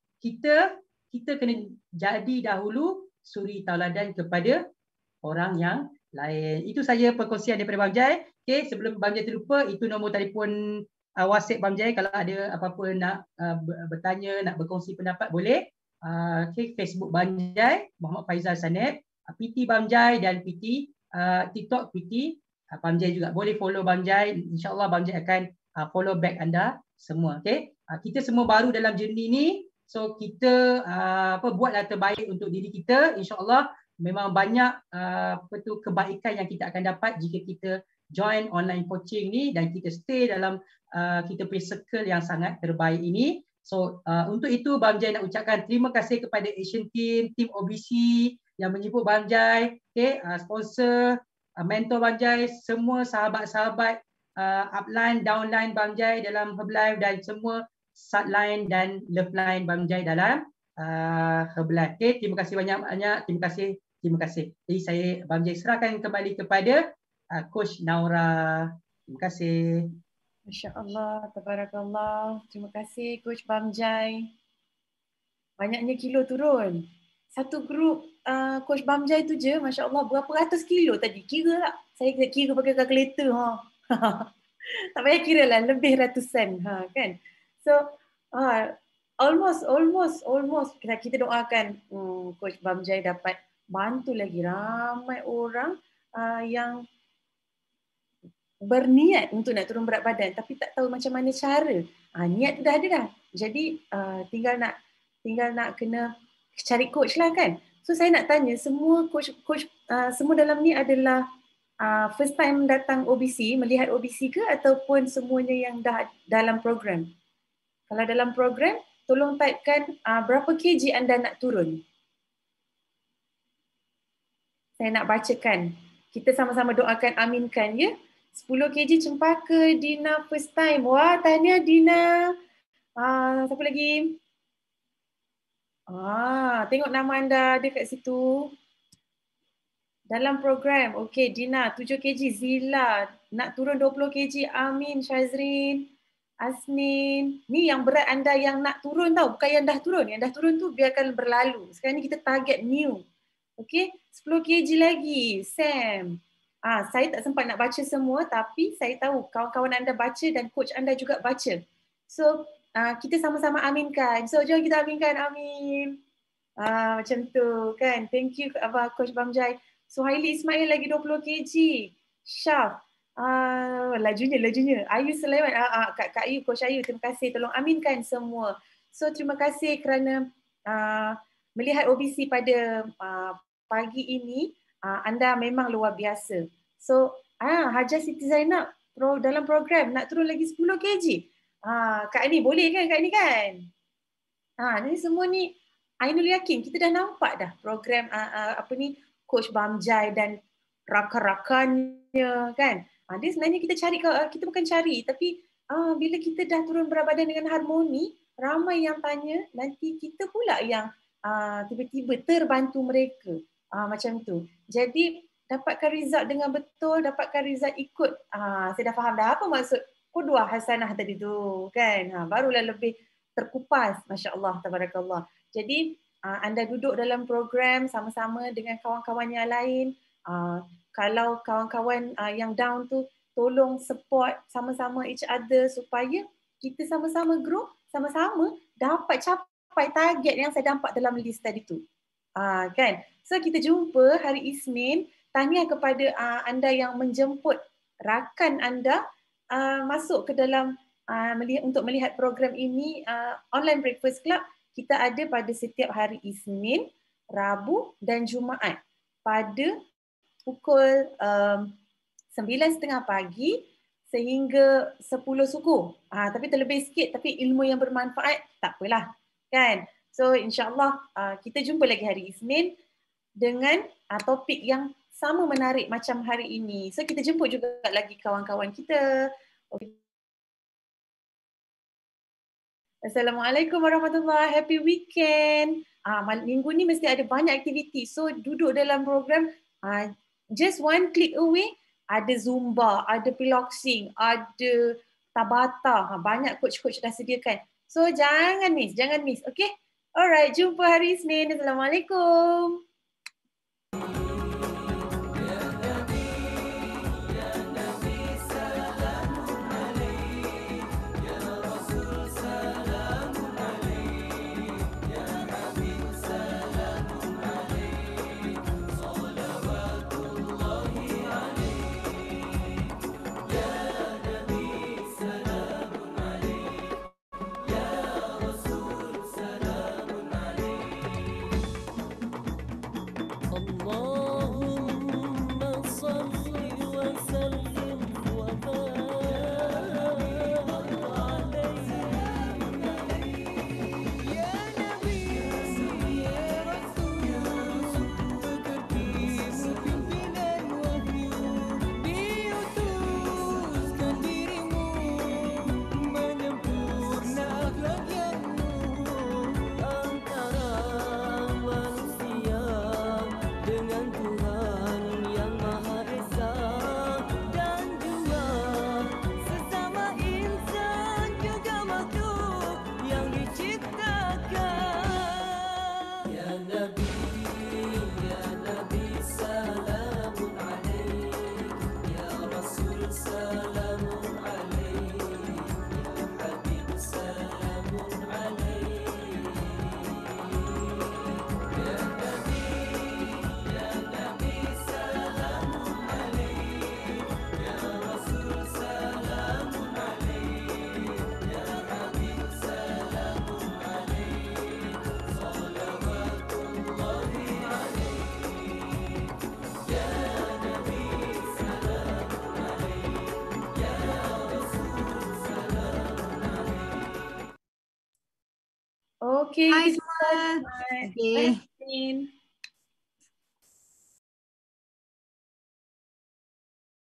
kita kita kena jadi dahulu suri tauladan kepada orang yang lain. Itu saja perkongsian daripada Bang Jai. Okay, sebelum Bang Jai terlupa, itu nombor telefon uh, WhatsApp Bang Jai. Kalau ada apa-apa nak uh, bertanya, nak berkongsi pendapat, boleh. Uh, okay, Facebook Bang Jai, Muhammad Faizal Saneb, uh, P T Bang Jai dan P T uh, TikTok P T uh, Bang Jai juga. Boleh follow Bang Jai. InsyaAllah Bang Jai akan uh, follow back anda semua. Okay, uh, kita semua baru dalam journey ni. So kita uh, apa buatlah terbaik untuk diri kita. InsyaAllah memang banyak uh, apa tu kebaikan yang kita akan dapat jika kita join online coaching ni dan kita stay dalam uh, kita punya circle yang sangat terbaik ini. So uh, untuk itu Bang Jai nak ucapkan terima kasih kepada Asian Team, Team O B C yang menjemput Bang Jai, okay, uh, sponsor, uh, mentor Bang Jai, semua sahabat-sahabat uh, upline, downline Bang Jai dalam Herbalife dan semua Subline dan Love Line Bang Jai dalam uh, Herbalife. Okay, terima kasih banyak-banyak. Terima kasih. Terima kasih. Jadi saya Bang Jai serahkan kembali kepada uh, Coach Naura. Terima kasih. Masya-Allah, tabarakallah. Terima kasih Coach Bang Jai. Banyaknya kilo turun. Satu grup uh, Coach Bang Jai tu je, masya-Allah, berapa ratus kilo tadi? Kira tak? Saya kira pakai kalkulator. Ha. Tak payah kira lah, lebih ratusan. Ha, kan? So, uh, almost, almost, almost kita, kita doakan um, Coach Bang Jai dapat bantu lagi ramai orang uh, yang berniat untuk nak turun berat badan tapi tak tahu macam mana cara. Uh, niat tu dah ada dah. Jadi uh, tinggal nak tinggal nak kena cari coach lah kan. So saya nak tanya semua coach coach uh, semua dalam ni adalah uh, first time datang O B C, melihat O B C ke ataupun semuanya yang dah dalam program? Kalau dalam program, tolong typekan uh, berapa kg anda nak turun. Saya nak bacakan. Kita sama-sama doakan, aminkan ya. sepuluh kg cempaka Dina first time. Wah, tahniah Dina. Ah, siapa lagi? Ah, tengok nama anda ada kat situ. Dalam program. Okey, Dina tujuh kg. Zila nak turun dua puluh kg. Amin Syazrin. Asnin. Ni yang berat anda yang nak turun tau, bukan yang dah turun. Yang dah turun tu biarkan berlalu. Sekarang ni kita target new. Okay, sepuluh kilogram lagi. Sam. Ah, saya tak sempat nak baca semua tapi saya tahu kawan-kawan anda baca dan coach anda juga baca. So, ah, kita sama-sama aminkan. So, jom kita aminkan. Amin. Ah, macam tu kan. Thank you Abah Coach Bamjai. Suhaili Ismail lagi dua puluh kilogram. Syaf. Ah, lajunya, lajunya. Ayu Sulaiman, ah, ah, Kak, Kak Ayu, Coach Ayu, terima kasih. Tolong aminkan semua. So, terima kasih kerana uh, melihat O B C pada uh, pagi ini. Uh, anda memang luar biasa. So, ah, Hajar Siti Zainab pro, dalam program nak turun lagi sepuluh kilogram. Ah, Kak ni boleh kan, Kak ni kan? Ah, ni semua ni, Ainul yakin kita dah nampak dah program uh, uh, apa ni, Coach Bamjai dan rakan-rakannya kan. Uh, dia sebenarnya kita cari, uh, kita bukan cari tapi uh, bila kita dah turun berat badan dengan harmoni, ramai yang tanya, nanti kita pula yang uh, tiba-tiba terbantu mereka. Uh, macam tu. Jadi dapatkan result dengan betul, dapatkan result ikut. Uh, saya dah faham dah apa maksud qudwah hasanah tadi tu kan. Uh, barulah lebih terkupas, masya-Allah, tabarakallah. Jadi uh, anda duduk dalam program sama-sama dengan kawan-kawan yang lain. Uh, kalau kawan-kawan uh, yang down tu tolong support sama-sama each other supaya kita sama-sama grow, sama-sama dapat capai target yang saya nampak dalam list tadi tu. Uh, kan? So kita jumpa hari Isnin. Tahniah kepada uh, anda yang menjemput rakan anda uh, masuk ke dalam uh, melihat, untuk melihat program ini. uh, Online Breakfast Club kita ada pada setiap hari Isnin, Rabu dan Jumaat pada pukul um, sembilan tiga puluh pagi sehingga sepuluh suku. Ha, tapi terlebih sikit, tapi ilmu yang bermanfaat, tak apalah. Kan? So insyaAllah uh, kita jumpa lagi hari Isnin dengan uh, topik yang sama menarik macam hari ini. So kita jemput juga lagi kawan-kawan kita. Okay. Assalamualaikum warahmatullahi wabarakatuh. Happy weekend. Ah, minggu ni mesti ada banyak aktiviti. So duduk dalam program, ah, just one click away, ada Zumba, ada piloxing, ada Tabata. Ha, banyak coach-coach dah sediakan. So jangan miss, jangan miss. Okay? Alright, jumpa hari Isnin. Assalamualaikum. Okay. Hai semua. Okay.